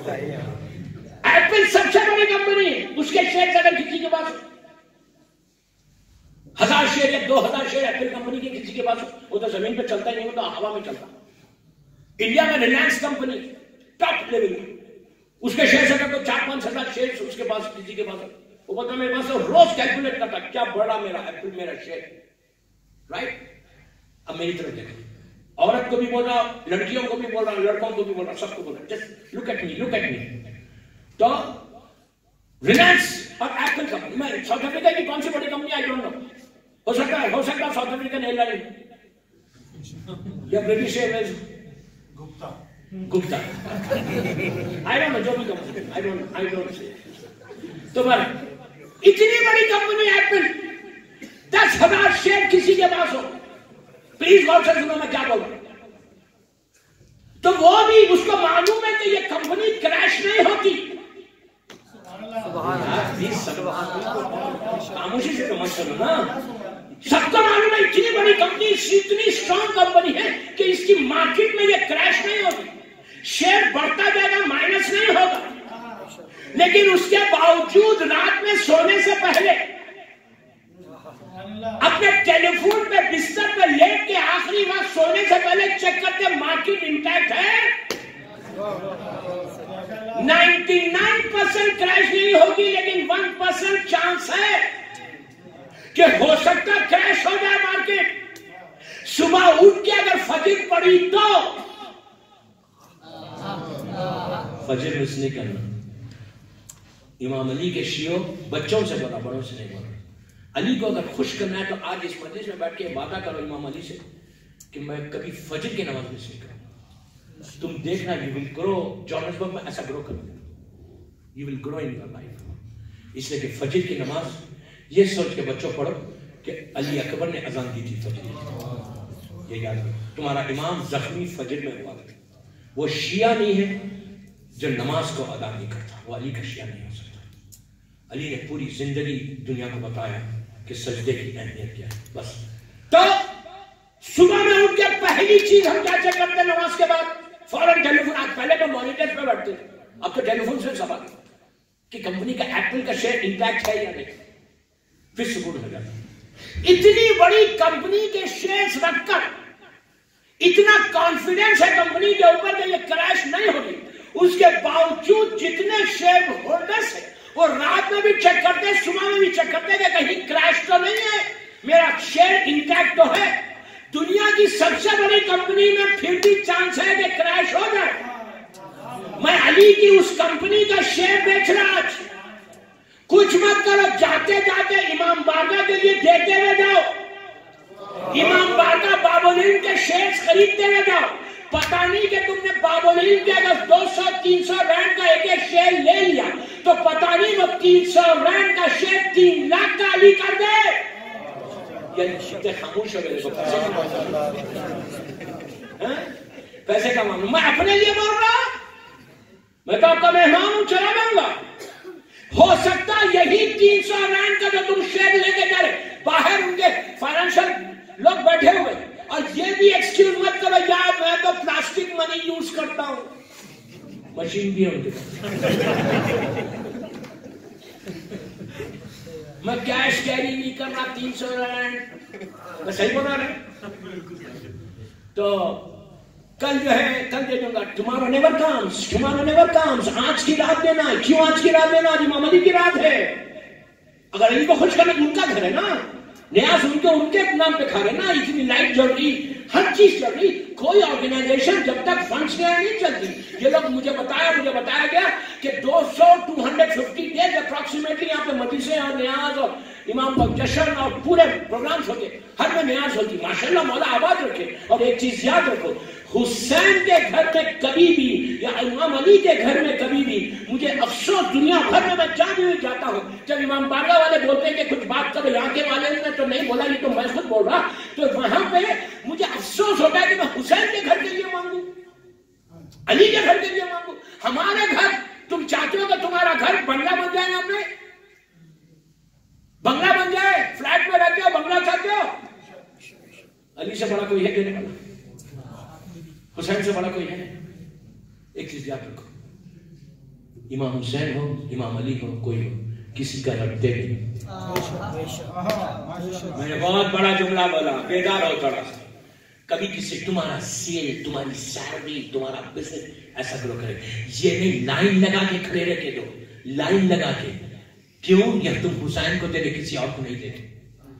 ایپل سب سے بڑی کمپنی ہے. اس کے شیئر اگر کسی کے پاس ہزار شیئر یا دو ہزار شیئر ایپل کمپنی کے کسی کے پاس وہ تو زمین پہ چلتا ہی نہیں، وہ تو ہوا میں چلتا. انڈیا میں ریلائنس کمپنی ٹاپ لیول میں، اس کے شیئر اگر کوئی چار پانچ ہزار شیئر اس کے پاس کسی کے پاس وہ بولتا میرے پاس روز کیلکولیٹ کرتا کیا بڑا میرا ایپل میرا شیئر، رائٹ؟ اب میری طرف دیکھو، عورت کو بھی بول رہا، لڑکیوں کو بھی بول رہا، لڑکوں کو بھی بول رہا، سب کو بول رہا، just look at me, look at me. تو ریلائنس اور ایپل کمپنی، میں ساؤتھ افریقہ کی کون سی بڑی کمپنی آئی ڈونٹ نو، ہو سکتا ہے ہو سکتا ہے ساؤتھ افریقن ایئر لائن یا British Airways Gupta Gupta I don't know, جو بھی company I don't I don't see. تو بر اتنی بڑی کمپنی ایپل، دس ہزار شیئر کسی کے پاس ہو، پلیز غور سے سنو میں کیا بول رہا ہوں. تو وہ بھی اس کو معلوم ہے کہ یہ کمپنی کریش نہیں ہوتی. خاموشی سے تو مت کرو نا، سب کو معلوم ہے اتنی بڑی کمپنی، اتنی اسٹرانگ کمپنی ہے کہ اس کی مارکیٹ میں یہ کریش نہیں ہوتی، شیئر بڑھتا جائے گا، مائنس نہیں ہوگا. لیکن اس کے باوجود رات میں سونے سے پہلے اپنے ٹیلی فون پہ بستر پہ لیٹ کے آخری بار سونے سے پہلے چیک کرتے مارکیٹ انٹیکٹ ہے. نائنٹی نائن پرسینٹ کریش نہیں ہوگی، لیکن ون پرسینٹ چانس ہے کہ ہو سکتا کریش ہو جائے مارکیٹ. صبح اٹھ کے اگر فجر پڑی تو فجر مس نہیں کرنا. امام علی کے شیعوں بچوں سے بولا، بڑوں سے نہیں بولا. علی کو اگر خوش کرنا ہے تو آج اس مجلس میں بیٹھ کے وعدہ کرو امام علی سے کہ میں کبھی فجر کی نماز مس نہیں کروں. تم دیکھنا یو ول گرو، جوہانسبرگ میں ایسا گرو کرو، you will grow in your life. اس لیے کہ فجر کی نماز یہ سوچ کے بچوں پڑھو کہ علی اکبر نے اذان دی تھی فجر کی، یہ یاد رکھو. تمہارا امام زخمی فجر میں ہوا، وہ شیعہ نہیں ہے جو نماز کو ادا نہیں کرتا، وہ علی کا شیعہ نہیں ہو سکتا. علی نے پوری زندگی دنیا کو بتایا کہ سجدے کی اہمیت کیا ہے. بس تو صبح میں اٹھ کے پہلی چیز ہم کیا چیک کرتے ہیں نماز کے بعد؟ فوراً ٹیلی فون. آج پہلے تو مانیٹر پہ بیٹھتے تھے، اب تو ٹیلی فون سے سوال کہ کمپنی کا ایپل کا شیئر انٹیکٹ ہے یا نہیں، پھر سکون ہو جاتا. اتنی بڑی کمپنی کے شیئرز رکھ کر اتنا کانفیڈنس ہے کمپنی کے اوپر کہ یہ کریش نہیں ہوگی، اس کے باوجود جتنے شیئر ہولڈرز ہیں وہ رات میں بھی چیک کرتے، صبح میں بھی چیک کرتے کہ کہیں کریش تو نہیں ہے، میرا شیئر انٹیکٹ تو ہے. دنیا کی سب سے بڑی کمپنی میں پھر بھی چانس ہے کہ کریش ہو جائے. میں علی کی اس کمپنی کا شیئر بیچ رہا. کچھ مت کرو، جاتے جاتے امام بارگاہ کے لیے دیتے ہوئے جاؤ، امام بارگاہ بابولین کے شیئرز خریدتے ہوئے جاؤ. پتا نہیں کہ تم نے بابولین کے اگر دو سو تین سو رینڈ کا ایک ایک شیئر لے لیا تو پتا نہیں وہ تین سو رینڈ کا شیئر تین لاکھ کا علی کر دے. یعنی شیطے خاموش ہو گئے تو پیسے کا پیسے کا معاملہ. میں اپنے لیے بول رہا، میں تو آپ کا مہمان ہوں، چلا جاؤں گا. ہو سکتا یہی تین سو رینڈ کا جو تم شیئر لے کے جا رہے، باہر ان کے فائنینشل لوگ بیٹھے ہوئے، اور یہ بھی ایکسکیوز مت کرو یار میں تو پلاسٹک منی یوز کرتا ہوں، مشین بھی ہے ان کے پاس، میں کیش کیری نہیں کرنا تین سو رینڈ. میں صحیح بول رہا ہے؟ تو کل جو ہے کل دے دوں گا. Tomorrow never comes, tomorrow never comes. آج کی رات دینا ہے. کیوں آج کی رات دینا؟ آج امام علی کی رات ہے. اگر علی کو خوش کرنا ان کا گھر ہے نا، نیاز ان کے ان کے نام پہ کھا رہے نا. اتنی لائٹ جل رہی، ہر چیز چل رہی. کوئی آرگنائزیشن جب تک فنڈس نہیں چلتی. یہ لوگ مجھے بتایا مجھے بتایا گیا کہ دو سو two hundred fifty days approximately یہاں پہ مجلسیں اور نیاز اور امام کا جشن اور پورے پروگرامز ہوتے، ہر میں نیاز ہوتی. ماشاءاللہ مولا آباد رکھے. اور ایک چیز یاد رکھو، حسین کے گھر میں کبھی بھی یا امام علی کے گھر میں کبھی بھی مجھے افسوس دنیا بھر میں میں جہاں بھی جاتا ہوں، جب امام بارگاہ والے بولتے ہیں کہ کچھ بات کرو، یہاں کے والے نے تو نہیں بولا، یہ تو میں خود بول رہا، تو وہاں پہ مجھے افسوس ہوتا ہے کہ میں حسین کے گھر کے لیے مانگوں، علی کے گھر کے لیے مانگوں. ہمارے گھر تم چاہتے ہو کہ تمہارا گھر بنگلہ بن جائے، یہاں پہ بنگلہ بن جائے، فلیٹ میں رہتے ہو بنگلہ چاہتے ہو. علی سے بڑا کوئی ہے دینے والا؟ حسین سے بڑا کوئی ہے؟ ایک چیز یاد رکھو، امام حسین ہو امام علی ہو کوئی ہو، کسی کا رکھتے نہیں. میں نے بہت بڑا جملہ بولا، بیدار ہو تھوڑا سا. کبھی کسی تمہارا سیل، تمہاری سیلری، تمہارا بزنس ایسا گرو کرے، یہ نہیں لائن لگا کے کھڑے رکھے دو، لائن لگا کے کیوں؟ یہ تم حسین کو دے دے، کسی اور کو نہیں دے دے.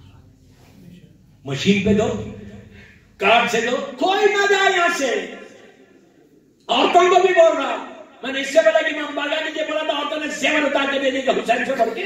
مشین پہ دو، کارڈ سے دو، کوئی نہ جائے یہاں سے. عورتوں کو بھی بول رہا، میں نے اس سے بولا کہ امام باقر نے یہ بولا تھا عورتوں نے زیور اتار کے دے دی کہ حسین سے بڑھ کے.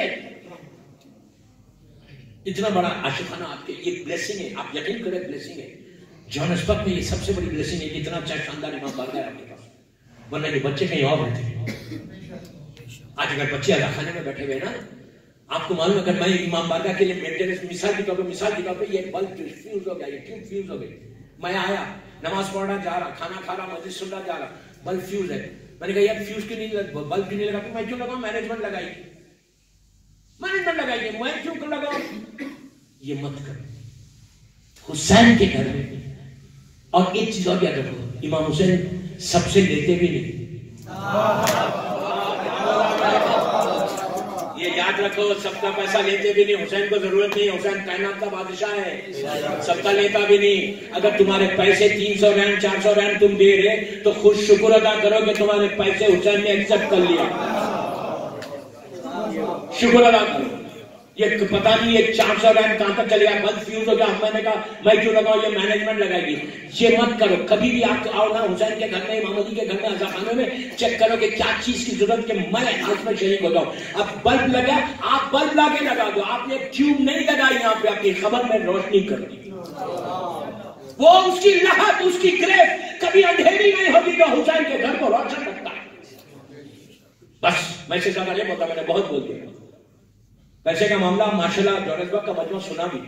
اتنا بڑا عاشقانہ آپ کے یہ بلیسنگ ہے، آپ یقین کریں بلیسنگ ہے. جوہانسبرگ میں یہ سب سے بڑی بلیسنگ ہے کہ اتنا اچھا شاندار امام باقر ہے آپ کے پاس، ورنہ یہ بچے کہیں اور رہتے. آج اگر بچے اعلیٰ خانے میں بیٹھے ہوئے نا، آپ کو معلوم ہے اگر میں امام باقر کے لیے مینٹیننس مثال کے طور پہ مثال کے طور پہ یہ بلب فیوز ہو گیا، یہ ٹیوب فیوز ہو گئی. میں آیا نماز پڑھنا جا رہا، کھانا کھا رہا، مسجد سننا جا رہا، بلب فیوز ہے. میں نے کہا یار فیوز کیوں نہیں بلب کیوں نہیں لگا؟ میں کیوں لگاؤں؟ مینجمنٹ لگائی گی، مینجمنٹ لگائی گی، میں کیوں لگاؤں؟ یہ مت کرو. حسین کے گھر میں. اور ایک چیز اور یاد رکھو، امام حسین سب سے لیتے بھی نہیں. یہ یاد رکھو، سب کا پیسہ لیتے بھی نہیں. حسین کو ضرورت نہیں، حسین کائنات کا بادشاہ ہے، سب کا لیتا بھی نہیں. اگر تمہارے پیسے تین سو رین چار سو رین تم دے رہے تو خوش شکر ادا کرو کہ تمہارے پیسے حسین نے ایکسپٹ کر لیا. شکر ادا کرو. یہ پتا نہیں یہ چار سو رین کہاں تک چلے گا، بلب فیوز ہو گیا. میں نے کہا میں کیوں لگاؤں، یہ مینجمنٹ لگائے گی. یہ مت کرو کبھی بھی. آپ آؤ نا حسین کے گھر میں، امام علی کے گھر میں، عزا خانے میں، چیک کرو کہ کیا چیز کی ضرورت کہ میں آج میں شریک ہو جاؤں. اب بلب لگا، آپ بلب لا کے لگا دو. آپ نے ٹیوب نہیں لگائی یہاں پہ اپنی خبر میں روشنی کر دی. وہ اس کی لہت، اس کی گریف کبھی اندھیری نہیں ہوگی جو حسین کے گھر کو روشن رکھتا ہے. بس میں سے زیادہ نہیں بولتا، میں نے بہت بول دیا. پیسے کا معاملہ ماشاءاللہ جوہانسبرگ کا مجمع سنا بھی،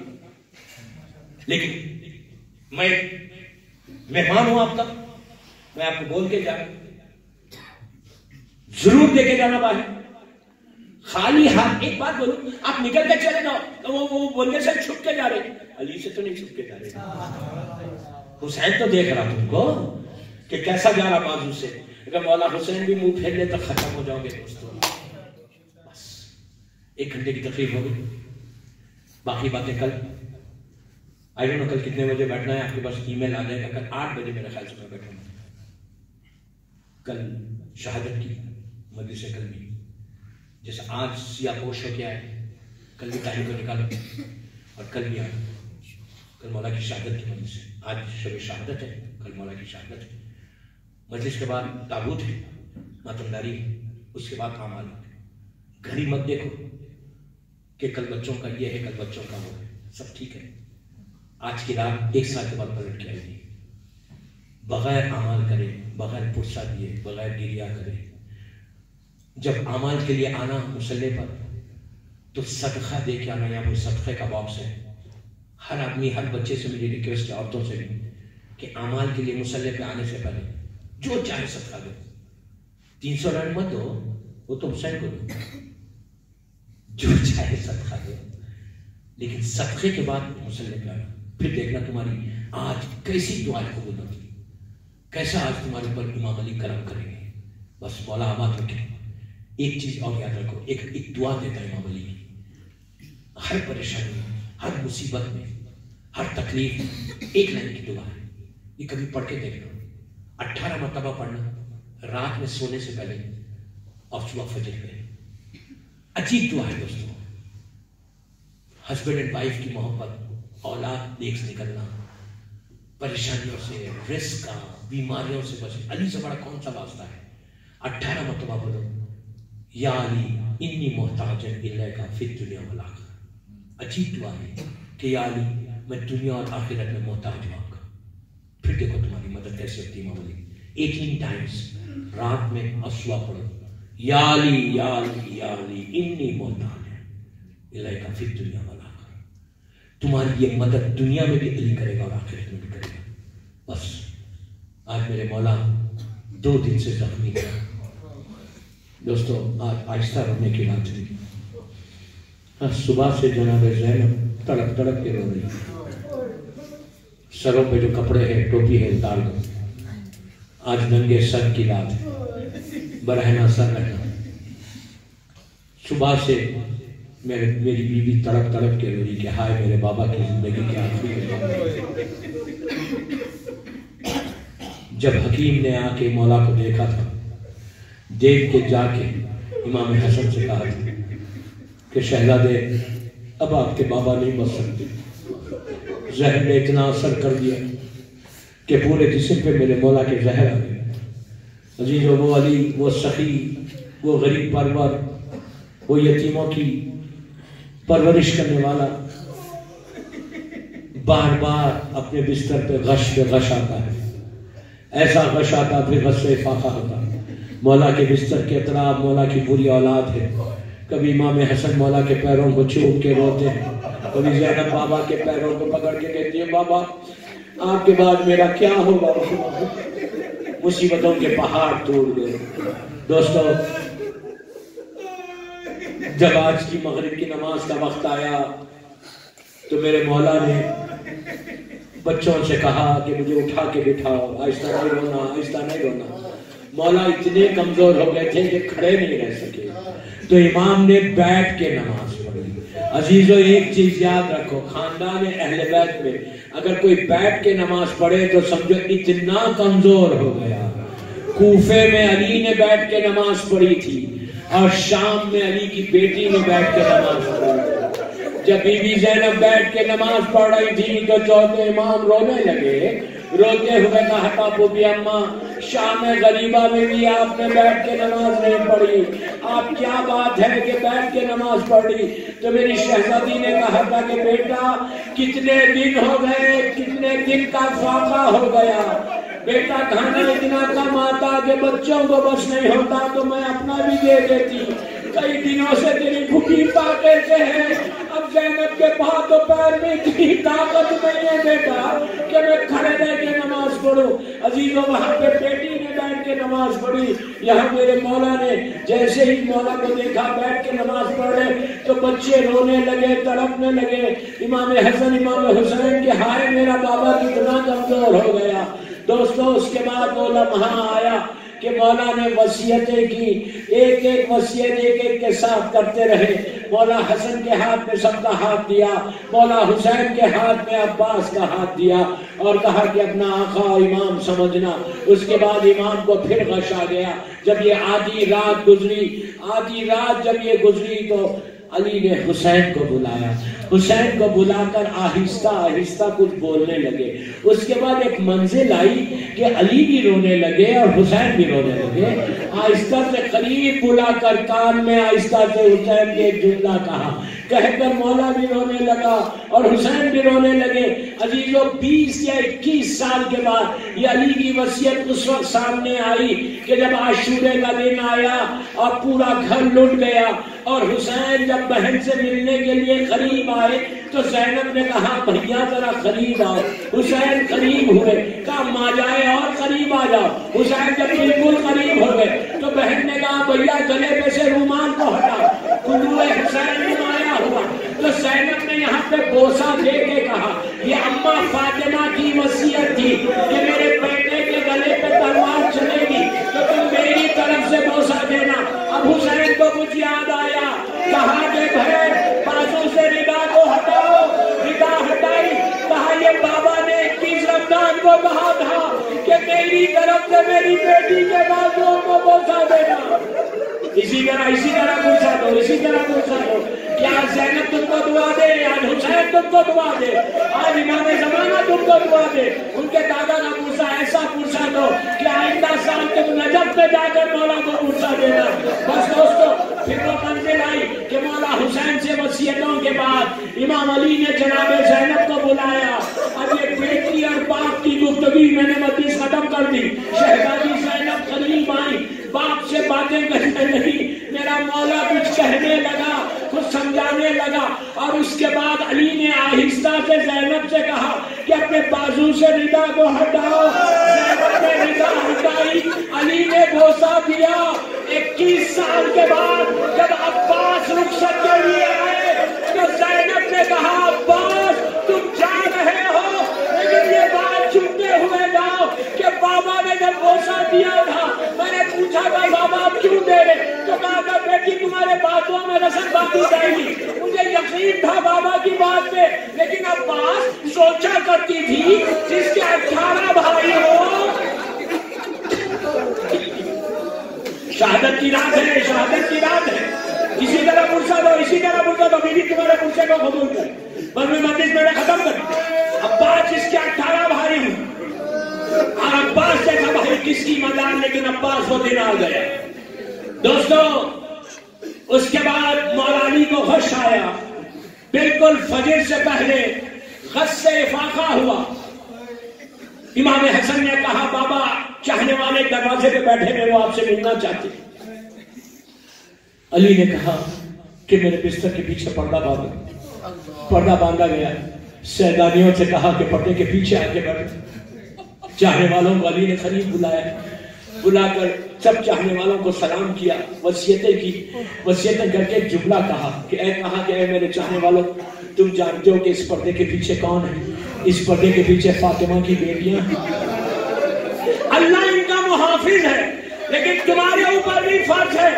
لیکن میں مہمان ہوں آپ کا. میں آپ کو بول کے جا رہا ہوں، ضرور دے کے جانا باہر. خالی ہاتھ ایک بات بولوں، آپ نکل کے چلے جاؤ تو وہ وہ بولنے سے چھپ کے جا رہے. علی سے تو نہیں چھپ کے جا رہے. حسین تو دیکھ رہا تم کو کہ کیسا جا رہا بازو سے. اگر مولا حسین بھی منہ پھیر لے تو ختم ہو جاؤ گے دوستوں. ایک گھنٹے کی تقریب ہو گئی، باقی باتیں کل. آئی ڈونٹ نو کل کتنے بجے بیٹھنا ہے، آپ کے پاس ای میل آ جائے گا. کل آٹھ بجے میرے خیال سے میں بیٹھوں گا. کل شہادت کی مجلس ہے. کل بھی جیسے آج سیاہ پوش ہو کے آئے، کل بھی ٹائم کو نکالو اور کل بھی آئے. کل مولا کی شہادت کی مجلس ہے. آج شب شہادت ہے، کل مولا کی شہادت ہے. مجلس کے بعد تابوت ہے، ماتمداری ہے، اس کے بعد اعمال. گھڑی مت دیکھو کہ کل بچوں کا یہ ہے، کل بچوں کا وہ ہے. سب ٹھیک ہے. آج کی رات ایک سال کے بعد پلٹ کے آئے گی. بغیر اعمال کرے، بغیر پرسہ دیے، بغیر گریا کرے. جب اعمال کے لیے آنا مصلی پر تو صدقہ دے کے آنا. یہاں پر صدقے کا باکس ہے. ہر آدمی، ہر بچے سے میری ریکویسٹ ہے، عورتوں سے بھی، کہ اعمال کے لیے مصلی پہ آنے سے پہلے جو چاہے صدقہ دو. تین سو رن مت دو، وہ تو حسین کو دو. جو چاہے صدقہ دو، لیکن صدقے کے بعد مصلی پہ آنا. پھر دیکھنا تمہاری آج کیسی دعائیں قبول ہوتی، کیسا آج تمہارے اوپر امام علی کرم کریں گے. بس مولا آباد رکھے. ایک چیز اور یاد رکھو، ایک ایک دعا دیتا ہے امام علی کی. ہر پریشانی، ہر مصیبت میں، ہر تکلیف میں ایک لائن کی دعا ہے. یہ کبھی پڑھ کے دیکھنا. اٹھارہ مرتبہ پڑھنا رات میں سونے سے پہلے اور صبح فجر میں. عجیب دعا ہے دوستوں. ہسبینڈ اینڈ وائف کی محبت، اولاد دیکھ نکلنا، پریشانیوں سے، رزق کا، بیماریوں سے بچنا. علی سے بڑا کون سا واسطہ ہے؟ اٹھارہ مرتبہ بولو، یا علی انی محتاج الیک فی الدنیا والآخرہ. عجیب دعا ہے کہ یا علی میں دنیا اور آخرت میں محتاج ہوں آپ کا. پھر دیکھو تمہاری مدد کیسے ہوتی ہے. امام علی ایٹین ٹائمز رات میں اور صبح پڑھو، یا علی یا علی یا علی انی محتاج الیک فی الدنیا والآخرہ. تمہاری یہ مدد دنیا میں بھی علی کرے گا اور آخرت میں بھی کرے گا. بس آج میرے مولا دو دن سے زخمی ہے دوستو. آج آہستہ رونے کی بات ہوئی. صبح سے جناب زینب تڑپ تڑپ کے رو رہی. سروں پہ جو کپڑے ہیں، ٹوپی ہے، اتار دو. آج ننگے سر کی رات ہے، برہنا سر رہنا. صبح سے میرے میری بیوی تڑپ تڑپ کے رو رہی کہ ہائے میرے بابا کی زندگی کے آخری. جب حکیم نے آ کے مولا کو دیکھا تھا، دیکھ کے جا کے امام حسن سے کہا تھا کہ شہزادے اب آپ کے بابا نہیں بچ سکتے، زہر نے اتنا اثر کر دیا کہ پورے جسم پہ میرے مولا کے زہر آ گئے۔ عزیزو، وہ علی، وہ سخی، وہ غریب پرور، وہ یتیموں کی پرورش کرنے والا، بار بار اپنے بستر پہ غش پہ غش آتا ہے، ایسا غش آتا پھر غش سے فاقہ ہوتا۔ مولا کے بستر کے اطراف مولا کی پوری اولاد ہے، کبھی امام حسن مولا کے پیروں کو چوم کے روتے ہیں، کبھی زینب بابا کے پیروں کو پکڑ کے کہتی ہے بابا آپ کے بعد میرا کیا ہوگا، مصیبتوں کے پہاڑ ٹوٹ گئے۔ دوستو، جب آج کی مغرب کی نماز کا وقت آیا تو میرے مولا نے بچوں سے کہا کہ مجھے اٹھا کے بٹھاؤ، آہستہ نہیں رونا، آہستہ نہیں رونا۔ مولا اتنے کمزور ہو گئے تھے کہ کھڑے نہیں رہ سکے، تو امام نے بیٹھ کے نماز پڑھی۔ عزیزو، ایک چیز یاد رکھو، خاندان اہل بیت میں اگر کوئی بیٹھ کے نماز پڑھے تو سمجھو اتنا کمزور ہو گیا۔ کوفے میں علی نے بیٹھ کے نماز پڑھی تھی اور شام میں علی کی بیٹی نے بیٹھ کے نماز پڑھی تھی۔ جب بی بی زینب بیٹھ کے نماز پڑھ رہی تھی تو چوتھے امام رونے لگے، روتے ہوئے کہا پاپو بھی اماں، شام غریبہ میں بھی آپ نے بیٹھ کے نماز نہیں پڑھی، آپ کیا بات ہے کہ بیٹھ کے نماز پڑھی؟ تو میری شہزادی نے کہا تھا کہ بیٹا کتنے دن ہو گئے، کتنے دن کا فاقہ ہو گیا، بیٹا کھانا اتنا کم آتا کہ بچوں کو بس نہیں ہوتا تو میں اپنا بھی دے دیتی، کئی دنوں سے تیری بھوکی پاکے سے ہے، اب زینب کے ہاتھ و پیر میں اتنی طاقت نہیں ہے بیٹا کہ میں کھڑے رہ کے نماز پڑھوں۔ عزیزو، وہاں پہ بیٹی نے بیٹھ کے نماز پڑھی، یہاں میرے مولا نے جیسے ہی مولا کو دیکھا بیٹھ کے نماز پڑھے تو بچے رونے لگے، تڑپنے لگے۔ امام حسن امام حسین کے ہائے میرا بابا کتنا کمزور ہو گیا۔ دوستو، اس کے بعد وہ لمحہ آیا کہ مولا نے وصیتیں کی، ایک ایک وصیت ایک ایک کے ساتھ کرتے رہے۔ مولا حسن کے ہاتھ میں سب کا ہاتھ دیا، مولا حسین کے ہاتھ میں عباس کا ہاتھ دیا اور کہا کہ اپنا آقا امام سمجھنا۔ اس کے بعد امام کو پھر غش آ گیا۔ جب یہ آدھی رات گزری، آدھی رات جب یہ گزری تو علی نے حسین کو بلایا، حسین کو بلا کر آہستہ آہستہ کچھ بولنے لگے۔ اس کے بعد ایک منزل آئی کہ علی بھی رونے لگے اور حسین بھی رونے لگے۔ آہستہ سے قریب بلا کر کان میں آہستہ سے حسین کے ایک جملہ کہا، کہہ کر مولا بھی رونے لگا اور حسین بھی رونے لگے۔ عزیزو، بیس یا اکیس سال کے بعد یہ علی کی وصیت اس وقت سامنے آئی کہ جب عاشورے کا دن آیا اور پورا گھر لٹ گیا اور حسین جب بہن سے ملنے کے لیے قریب آئے تو زینب نے کہا بھیا ذرا قریب آؤ۔ حسین قریب ہوئے، کہا ماں جائے اور قریب آ جاؤ۔ حسین جب بالکل قریب ہو گئے تو بہن نے کہا بھیا گلے پہ سے رومال کو ہٹا، قدوہ حسین نمایاں ہوا۔ تو زینب نے یہاں پہ بوسہ دے کے کہا یہ اماں فاطمہ کی وصیت تھی کہ میرے بیٹے کے گلے پہ تلوار چلے گی تو تم میری طرف سے بوسہ دینا۔ اب حسین کو کچھ یاد آیا، کہا کہ بہن بازو سے ردا کو ہٹاؤ، ردا ہٹائی، کہا یہ بابا نے اکیس رمضان کو کہا تھا کہ میری طرف سے میری بیٹی کے بازو کو بوسہ دینا۔ اسی طرح اسی طرح بوسہ دو، اسی طرح بوسہ دو۔ کیا زینب تم کو دعا دے، آج حسین تم کو دعا دے، آج امام زمانہ تم کو دعا دے، ان کے دادا کا بوسہ ایسا بوسہ دو کہ آئندہ سال تم نجف میں جا کر مولا کو بوسہ دینا۔ بس دوستو، پھر وہ منزل آئی کہ مولا حسین سے وصیتوں کے بعد امام علی نے جناب زینب کو بلایا۔ اب یہ بیٹی اور باپ کی گفتگی میں نے مجلس ختم کر دی۔ شہزادی زینب قریب آئی، باپ سے باتیں کرنے لگی، میرا مولا کچھ کہنے لگا، کچھ سمجھانے لگا اور اس کے بعد علی نے آہستہ سے زینب سے کہا کہ اپنے بازو سے ردا کو ہٹاؤ۔ زینب نے ردا ہٹائی، علی نے بوسہ دیا۔ اکیس سال کے بعد جب عباس رخصت کے لیے آئے تو زینب نے کہا عباس تم جا رہے ہو لیکن یہ بات چنتے ہوئے جاؤ کہ بابا نے جب بوسہ دیا تھا میں نے پوچھا تھا بابا کیوں دے رہے، تو کہا تھا بیٹی تمہارے باتوں میں رسل باندھی جائے گی۔ مجھے یقین تھا بابا کی بات پہ، لیکن عباس سوچا کرتی تھی جس کے اٹھارہ بھائی ہو۔ شہادت کی رات ہے، شہادت کی رات ہے، اسی طرح بوسہ دو، اسی طرح کو قبول کر. بنو مجلس میں نے ختم کر. عباس جس کے اٹھارہ بھائی ہوں اور عباس جیسا بھائی کس کی مدار, لیکن عباس وہ دن آ گیا. دوستو اس کے بعد مولا علی کو غش آیا. بالکل فجر سے پہلے غش سے افاقہ ہوا. امام حسن نے کہا بابا چاہنے والے دروازے پہ بیٹھے ہیں, وہ آپ سے ملنا چاہتے ہیں. علی نے کہا کہ میرے بستر کے پیچھے پردہ باندھا. پردہ باندھا گیا. سیدانیوں سے کہا کہ پردے کے پیچھے آ کے بیٹھے. چاہنے والوں کو علی نے قریب بلایا. بلا کر سب چاہنے والوں کو سلام کیا, وصیتیں کی. وصیتیں کر کے ایک جملہ کہا کہ اے کہا کہ اے میرے چاہنے والوں, تم جانتے ہو کہ اس پردے کے پیچھے کون ہے؟ اس پردے کے پیچھے فاطمہ کی بیٹیاں ہیں. اللہ ان کا محافظ ہے, لیکن تمہارے اوپر بھی فرض ہے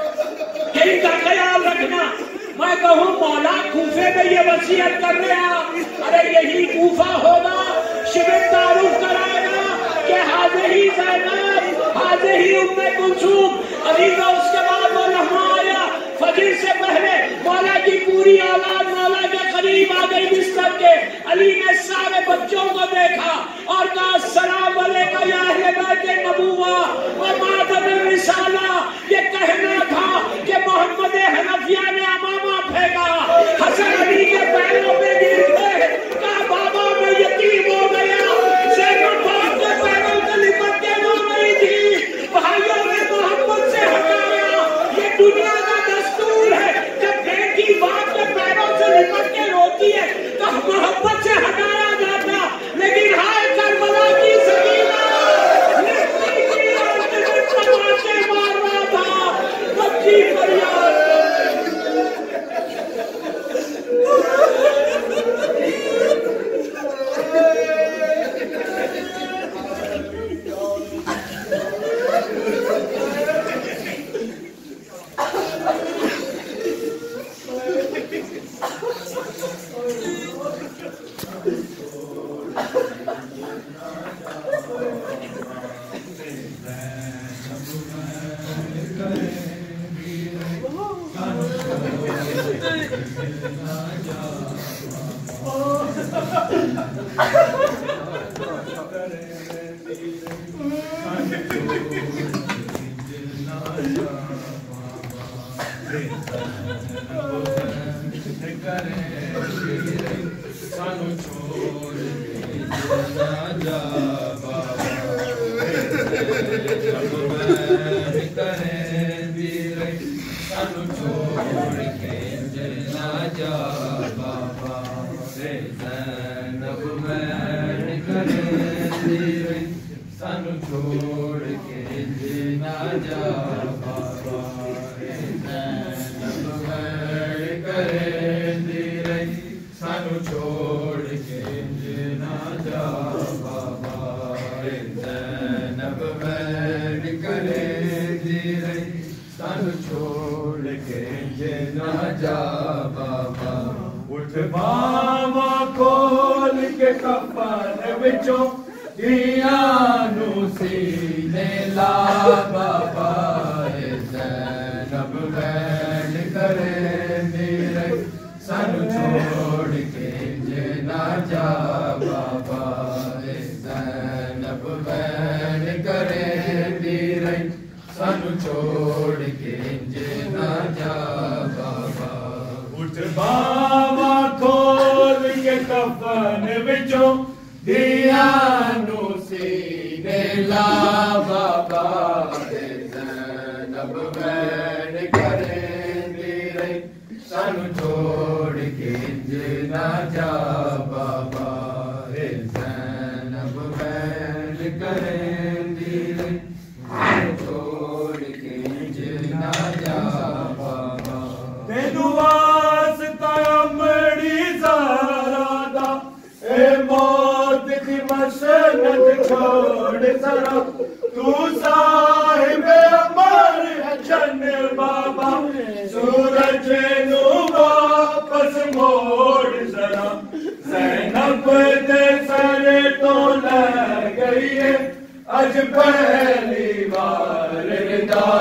کہ ان کا خیال رکھنا. میں کہوں مولا کوفے میں یہ وصیت کر رہا, ارے یہی کوفہ ہوگا, شبر تعارف کرائے گا کہ حاضری زینب, حاضری ام کلثوم. علی کا اس کے بعد وہ لمحہ آیا فجر سے پہلے مولا کی پوری اولاد مولا کے قریب آ گئی بستر کے. علی نے سارے بچوں کو دیکھا اور کہا السلام علیکم یا اہل بیت النبوہ و مادر الرسالہ. یہ کہنا تھا کہ محمد حنفیہ نے امامہ پھینکا, حسن علی کے پیروں پہ گر گئے, کہا بابا میں یتیم ہو گیا. زینب باپ کے پیروں سے لپٹ کے رو رہی تھی. بھائیوں نے محمد سے ہٹایا. یہ دنیا کا دستور ہے, جب بیٹی باپ کے پیروں سے لپٹ کے روتی ہے تو محبت سے ہٹایا جاتا. لیکن ہائے کربلا کی سکینہ لکھتی کی آنکھ میں تماشے مار رہا تھا. بچی فریاد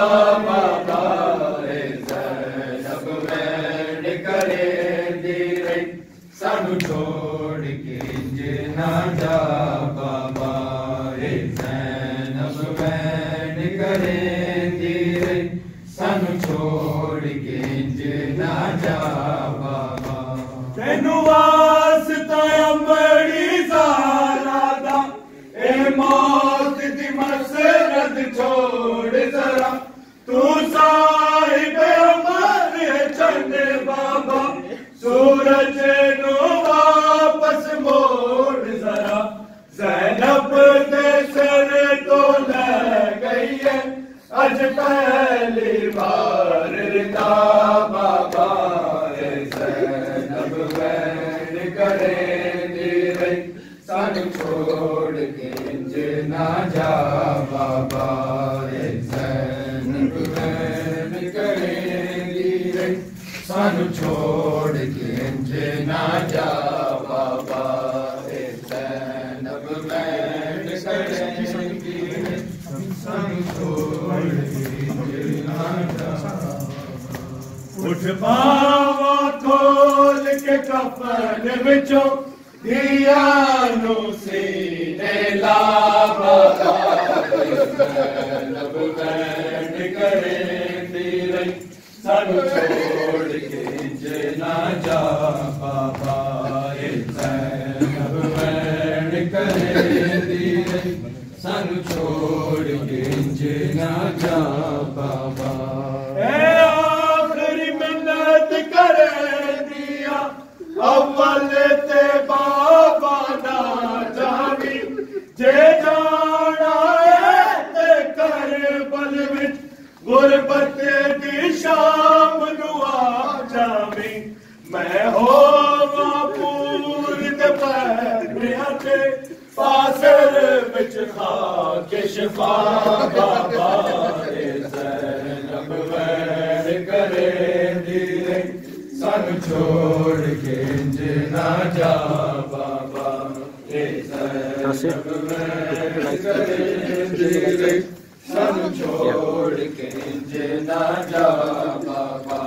کرے دی ना जा बाबा ज़ैनब वैन करेंदी रे सानू छोड़ के इंज ना जा बाबा ज़ैनब वैन करेंदी रे सानू छोड़ के इंज ना जा। उठ बावा खोल के कफन विचों दिया नु सीने ला बाबा ज़ैनब वैन करेंदी रे सानू छोड़ के इंज ना जा बाबा ज़ैनब वैन करेंदी रे सानू छोड़ के इंज ना जा बाबा। अव्वल ते बाबा ना जावी जे जाना है ते करबल विच गुरबत दी शाम नु आ जावी। मैं होवा पूर ते पैरिया ते पासर विच खाके शिफा बाबा ज़ैनब वैन करेंदी रे सानू छोड़ के इंज ना जा बाबा ज़ैनब वैन करेंदी रे सानू छोड़ के इंज ना जा बाबा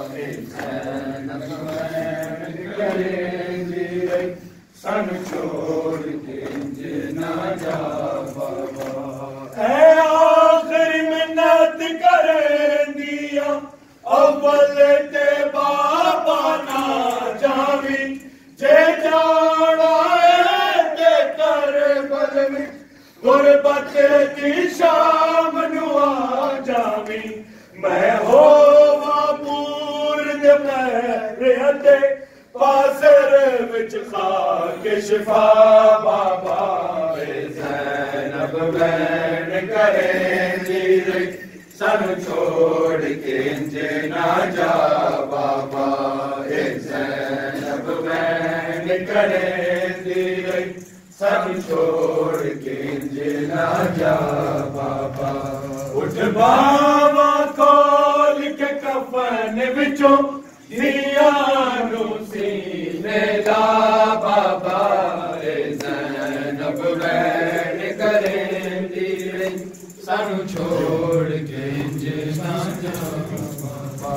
ज़ैनब वैन करेंदी रे सानू छोड़ के इंज ना जा बाबा। ऐ आखिरी मिन्नत करेंदिया अव्वल ते बाबा ना जावी जे जाना है ते करबल में गुरबत की शाम नु आ जावी। मैं होवा पूर दे पैरिया ते पासर विच खाके शिफा बाबा ज़ैनब वैन करेंदी रे सानू छोड़ के इंज ना जा बाबा ज़ैनब वैन करेंदी रे सानू छोड़ के इंज ना जा बाबा। उठ बाबा खोल के कफन विचों दिया नु सीने ला बाबा ज़ैनब वैन करेंदी रे सानू छोड़ के इंज ना जा बाबा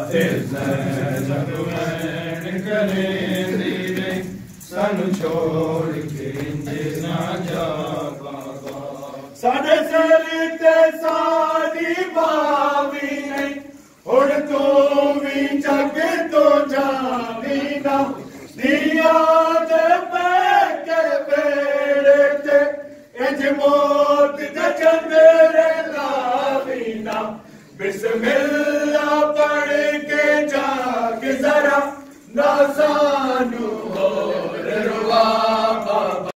ज़ैनब वैन करेंदी रे सानू छोड़ के इंज ना जा बाबा। साडे सिर ते साडी बावी नहीं हुण तू भी जग तो जावी ना दिया ते पैके बेड़े ते इंज मौत दे चंदरे लावी ना। बिस्मिल्लाह पढ़ के जाग जरा ना सानू